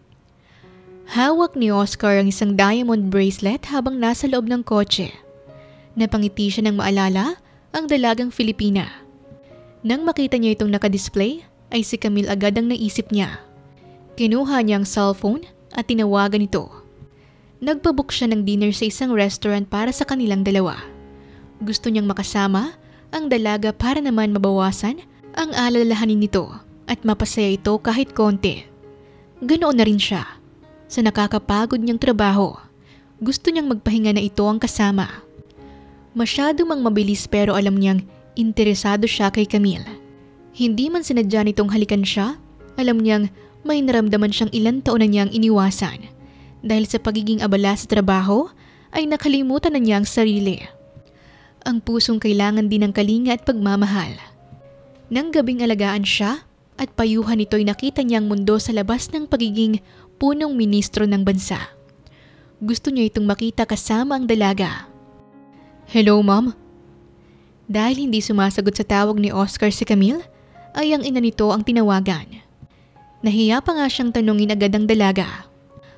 Hawak ni Oscar ang isang diamond bracelet habang nasa loob ng kotse. Napangiti siya nang maalala ang dalagang Filipina. Nang makita niya itong nakadisplay, ay si Camille agad ang naisip niya. Kinuha niya ang cellphone at tinawagan ito. Nagpabook siya ng dinner sa isang restaurant para sa kanilang dalawa. Gusto niyang makasama ang dalaga para naman mabawasan ang alalahanin nito at mapasaya ito kahit konti. Ganoon na rin siya. Sa nakakapagod niyang trabaho, gusto niyang magpahinga na ito ang kasama. Masyado mang mabilis pero alam niyang interesado siya kay Camille. Hindi man sinadya nitong halikan siya, alam niyang may naramdaman siyang ilang taon na niyang iniwasan. Dahil sa pagiging abala sa trabaho, ay nakalimutan na niya ang sarili. Ang pusong kailangan din ng kalinga at pagmamahal. Nang gabing alagaan siya at payuhan ito'y nakita niyang mundo sa labas ng pagiging punong ministro ng bansa. Gusto niya itong makita kasama ang dalaga. Hello, Mom? Dahil hindi sumasagot sa tawag ni Oscar si Camille, ay ang ina nito ang tinawagan. Nahiya pa nga siyang tanungin agad ang dalaga.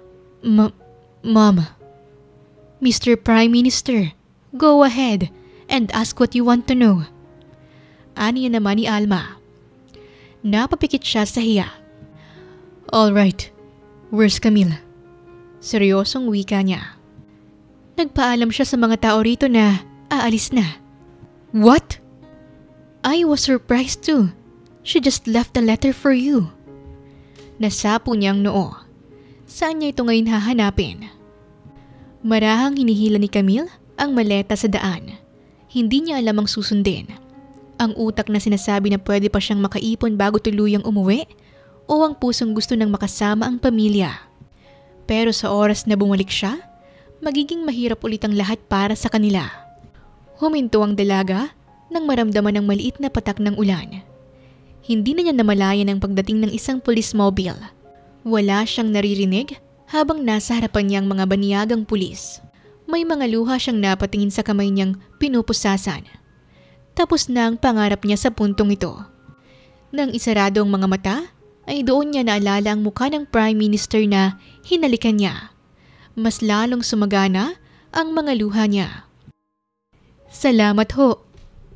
Mom, Mr. Prime Minister, go ahead and ask what you want to know. Aniya naman ni Alma. Napapikit siya sa hiya. Alright, where's Camille? Seryosong wika niya. Nagpaalam siya sa mga tao rito na aalis na. What? I was surprised too. She just left a letter for you. Nasapo niyang noo. Saan niya ito ngayon hahanapin? Marahang hinihila ni Camille ang maleta sa daan. Hindi niya alam ang susundin. Ang utak na sinasabi na pwede pa siyang makaipon bago tuluyang umuwi o ang pusong gusto nang makasama ang pamilya. Pero sa oras na bumalik siya, magiging mahirap ulit ang lahat para sa kanila. Huminto ang dalaga nang maramdaman ng maliit na patak ng ulan. Hindi na niya namalayan ang pagdating ng isang police mobile. Wala siyang naririnig habang nasa harapan niya ang mga baniyagang pulis. May mga luha siyang napatingin sa kamay niyang pinupusasan. Tapos na ang pangarap niya sa puntong ito. Nang isarado ang mga mata, ay doon niya naalala ang mukha ng Prime Minister na hinalikan niya. Mas lalong sumagana ang mga luha niya. Salamat ho.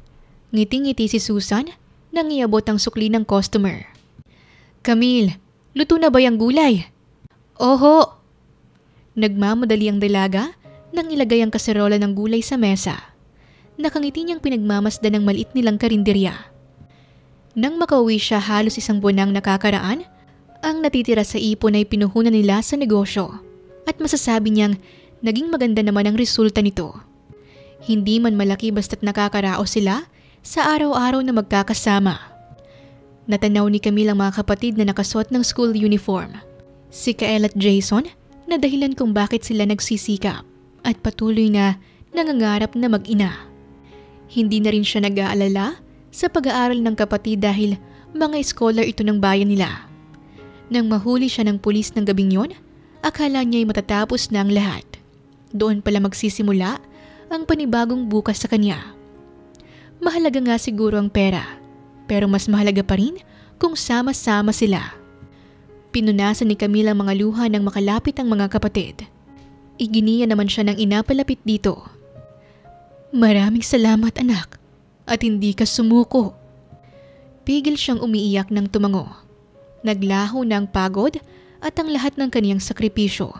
Ngiti-ngiti si Susan nang iabot ang sukli ng customer. Camille, luto na ba yung gulay? Oho! Nagmamadali ang dalaga nang ilagay ang kaserola ng gulay sa mesa. Nakangiti niyang pinagmamasdan ng maliit nilang karinderya. Nang makauwi siya halos isang buwan nang nakakaraan, ang natitira sa ipon ay pinuhunan nila sa negosyo at masasabi niyang naging maganda naman ang resulta nito. Hindi man malaki basta't nakakaraos sila sa araw-araw na magkakasama. Natanaw ni Camille ang mga kapatid na nakasuot ng school uniform. Si Kael at Jason na dahilan kung bakit sila nagsisikap at patuloy na nangangarap na mag-ina. Hindi na rin siya nag-aalala sa pag-aaral ng kapatid dahil mga scholar ito ng bayan nila. Nang mahuli siya ng pulis ng gabing yon, akala niya ay matatapos na ang lahat. Doon pala magsisimula ang panibagong bukas sa kanya. Mahalaga nga siguro ang pera, pero mas mahalaga pa rin kung sama-sama sila. Pinunasan ni Camille ang mga luha nang makalapit ang mga kapatid. Iginiya naman siya ng inapalapit dito. Maraming salamat anak, at hindi ka sumuko. Pigil siyang umiiyak ng tumango. Naglaho na ang pagod at ang lahat ng kaniyang sakripisyo.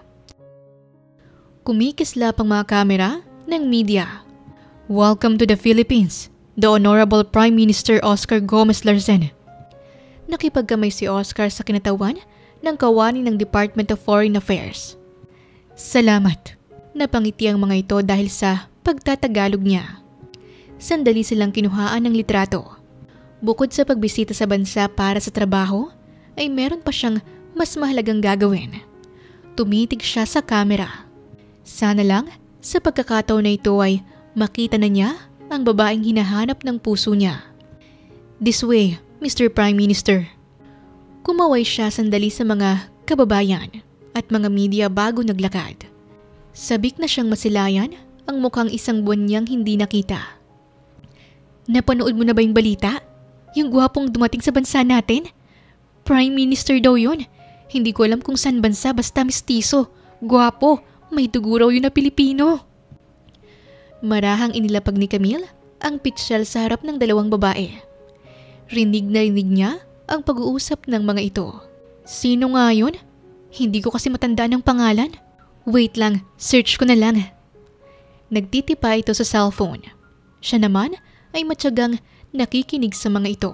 Kumikislap ang mga kamera ng media. Welcome to the Philippines, the Honorable Prime Minister Oscar Gomez Larsen. Nakipagkamay si Oscar sa kinatawan ng kawani ng Department of Foreign Affairs. Salamat. Napangiti ang mga ito dahil sa pagtatagalog niya. Sandali silang kinuhaan ng litrato. Bukod sa pagbisita sa bansa para sa trabaho, ay meron pa siyang mas mahalagang gagawin. Tumitig siya sa kamera. Sana lang sa pagkakataon na ito ay makita na niya ang babaeng hinahanap ng puso niya. This way, Mr. Prime Minister. Kumaway siya sandali sa mga kababayan at mga media bago naglakad. Sabik na siyang masilayan ang mukhang isang buwan niyang hindi nakita. Napanood mo na ba yung balita? Yung gwapong dumating sa bansa natin? Prime Minister daw yun. Hindi ko alam kung saan bansa basta mistiso, gwapo, may dugo raw yun na Pilipino. Marahang inilapag ni Camille ang pitsyal sa harap ng dalawang babae. Rinig na rinig niya ang pag-uusap ng mga ito. Sino nga yun? Hindi ko kasi matandaan ang pangalan. Wait lang, search ko na lang. Nagtitipa ito sa cellphone. Siya naman ay matyagang nakikinig sa mga ito.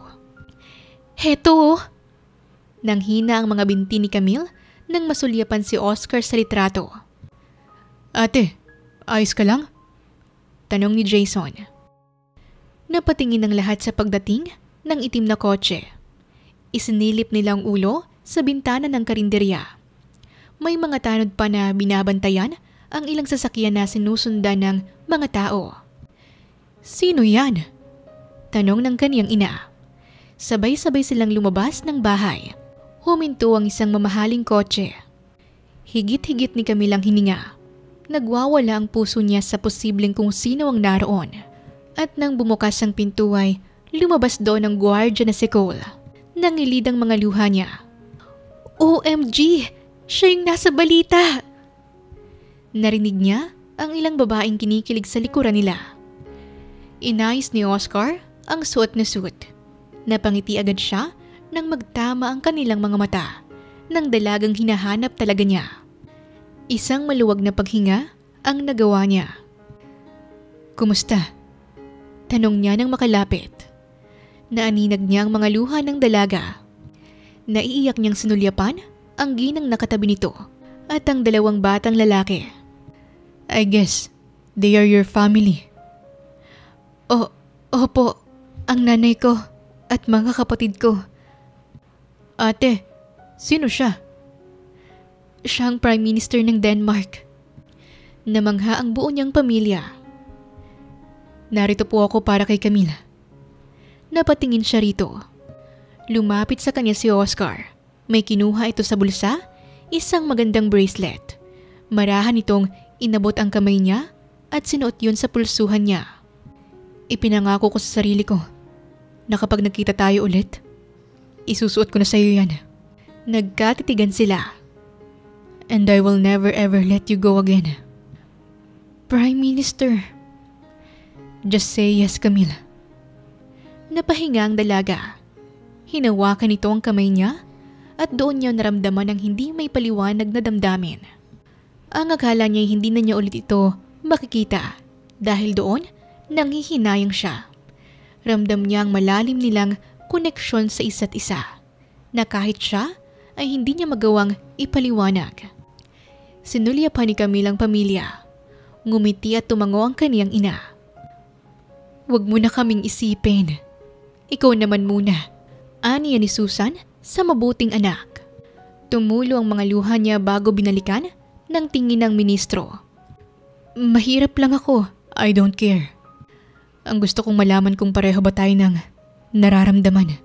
Heto oh! Nanghina ang mga binti ni Camille nang masulyapan si Oscar sa litrato. Ate, ayos ka lang? Tanong ni Jason. Napatingin ang lahat sa pagdating ng itim na kotse. Isinilip nila ang ulo sa bintana ng karinderya. May mga tanod pa na binabantayan ang ilang sasakyan na sinusundan ng mga tao. Sino yan? Tanong ng kaniyang ina. Sabay-sabay silang lumabas ng bahay. Huminto ang isang mamahaling kotse. Higit-higit ni Camille ang hininga. Nagwawala ang puso niya sa posibleng kung sino ang naroon. At nang bumukas ang pinto ay lumabas doon ang gwardiya na si Cole. Nangilid ang mga luha niya. OMG! Siya yung nasa balita! Narinig niya ang ilang babaeng kinikilig sa likuran nila. Inayos ni Oscar ang suot na suit. Napangiti agad siya nang magtama ang kanilang mga mata ng dalagang hinahanap talaga niya. Isang maluwag na paghinga ang nagawa niya. Kumusta? Tanong niya nang makalapit. Naaninag niya ang mga luha ng dalaga. Naiiyak niyang sinulyapan ang ginang nakatabi nito at ang dalawang batang lalaki. I guess they are your family. Opo, ang nanay ko at mga kapatid ko. Ate, sino siya? Siya ang Prime Minister ng Denmark. Namangha ang buo niyang pamilya. Narito po ako para kay Camille. Napatingin siya rito. Lumapit sa kanya si Oscar. May kinuha ito sa bulsa, isang magandang bracelet. Marahan itong inabot ang kamay niya at sinuot yun sa pulsuhan niya. Ipinangako ko sa sarili ko na kapag nagkita tayo ulit, isusuot ko na sa iyo yan. Nagkatitigan sila. And I will never ever let you go again. Prime Minister. Just say yes, Camille. Napahinga ang dalaga. Hinawakan nito ang kamay niya at doon niya naramdaman ang hindi may paliwanag na damdamin. Ang akala niya hindi na niya ulit ito makikita dahil doon nanghihinayang siya. Ramdam niya ang malalim nilang koneksyon sa isa't isa na kahit siya ay hindi niya magawang ipaliwanag. Sinulyapan ni Camille ang pamilya. Ngumiti at tumango ang kaniyang ina. "Huwag mo na kaming isipin. Ikaw naman muna," aniya ni Susan sa mabuting anak. Tumulo ang mga luha niya bago binalikan ng tingin ng ministro. "Mahirap lang ako. I don't care. Ang gusto kong malaman kung pareho ba tayo ng nararamdaman."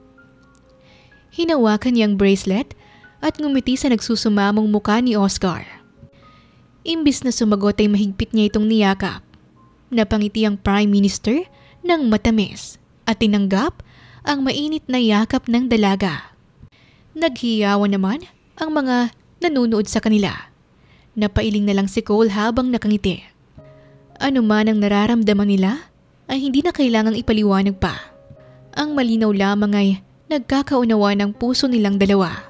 Hinawakan niya ang bracelet at ngumiti sa nagsusumamong muka ni Oscar. Imbis na sumagot ay mahigpit niya itong niyakap. Napangiti ang Prime Minister ng matamis at tinanggap ang mainit na yakap ng dalaga. Naghiyawan naman ang mga nanunood sa kanila. Napailing na lang si Cole habang nakangiti. Ano man ang nararamdaman nila ay hindi na kailangang ipaliwanag pa. Ang malinaw lamang ay nagkakaunawa ng puso nilang dalawa.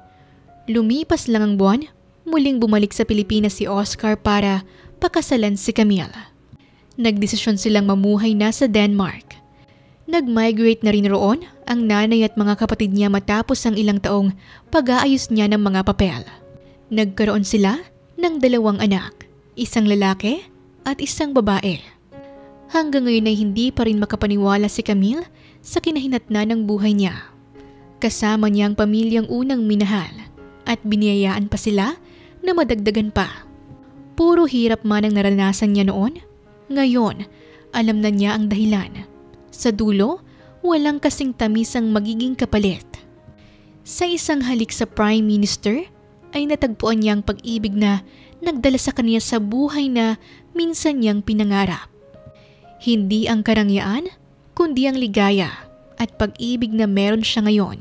Lumipas lang ang buwan, muling bumalik sa Pilipinas si Oscar para pakasalan si Camille. Nagdesisyon silang mamuhay na sa Denmark. Nag-migrate na rin roon ang nanay at mga kapatid niya matapos ang ilang taong pag-aayos niya ng mga papel. Nagkaroon sila ng 2 anak, isang lalaki at isang babae. Hanggang ngayon ay hindi pa rin makapaniwala si Camille sa kinahinatnan ng buhay niya. Kasama niya ang pamilyang unang minahal at biniyayaan pa sila na madagdagan pa. Puro hirap man ang naranasan niya noon. Ngayon, alam na niya ang dahilan. Sa dulo, walang kasing tamis ang magiging kapalit. Sa isang halik sa Prime Minister, ay natagpuan niya ang pag-ibig na nagdala sa kanya sa buhay na minsan niyang pinangarap. Hindi ang karangyaan, kundi ang ligaya at pag-ibig na meron siya ngayon.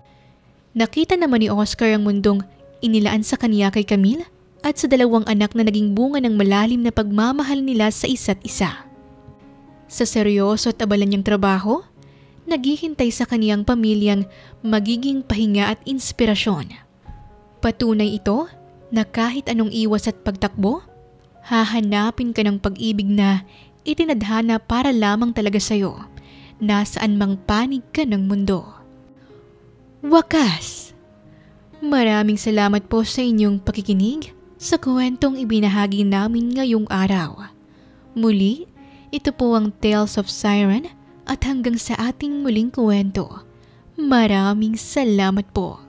Nakita naman ni Oscar ang mundong inilaan sa kanya kay Camille at sa 2 anak na naging bunga ng malalim na pagmamahal nila sa isa't isa. Sa seryoso at abalan niyang trabaho, naghihintay sa kaniyang pamilyang magiging pahinga at inspirasyon. Patunay ito na kahit anong iwas at pagtakbo, hahanapin ka ng pag-ibig na itinadhana para lamang talaga sa'yo, nasaan mang panig ka ng mundo. Wakas! Maraming salamat po sa inyong pakikinig sa kwentong ibinahagi namin ngayong araw. Muli, ito po ang Tales of Siren at hanggang sa ating muling kwento. Maraming salamat po.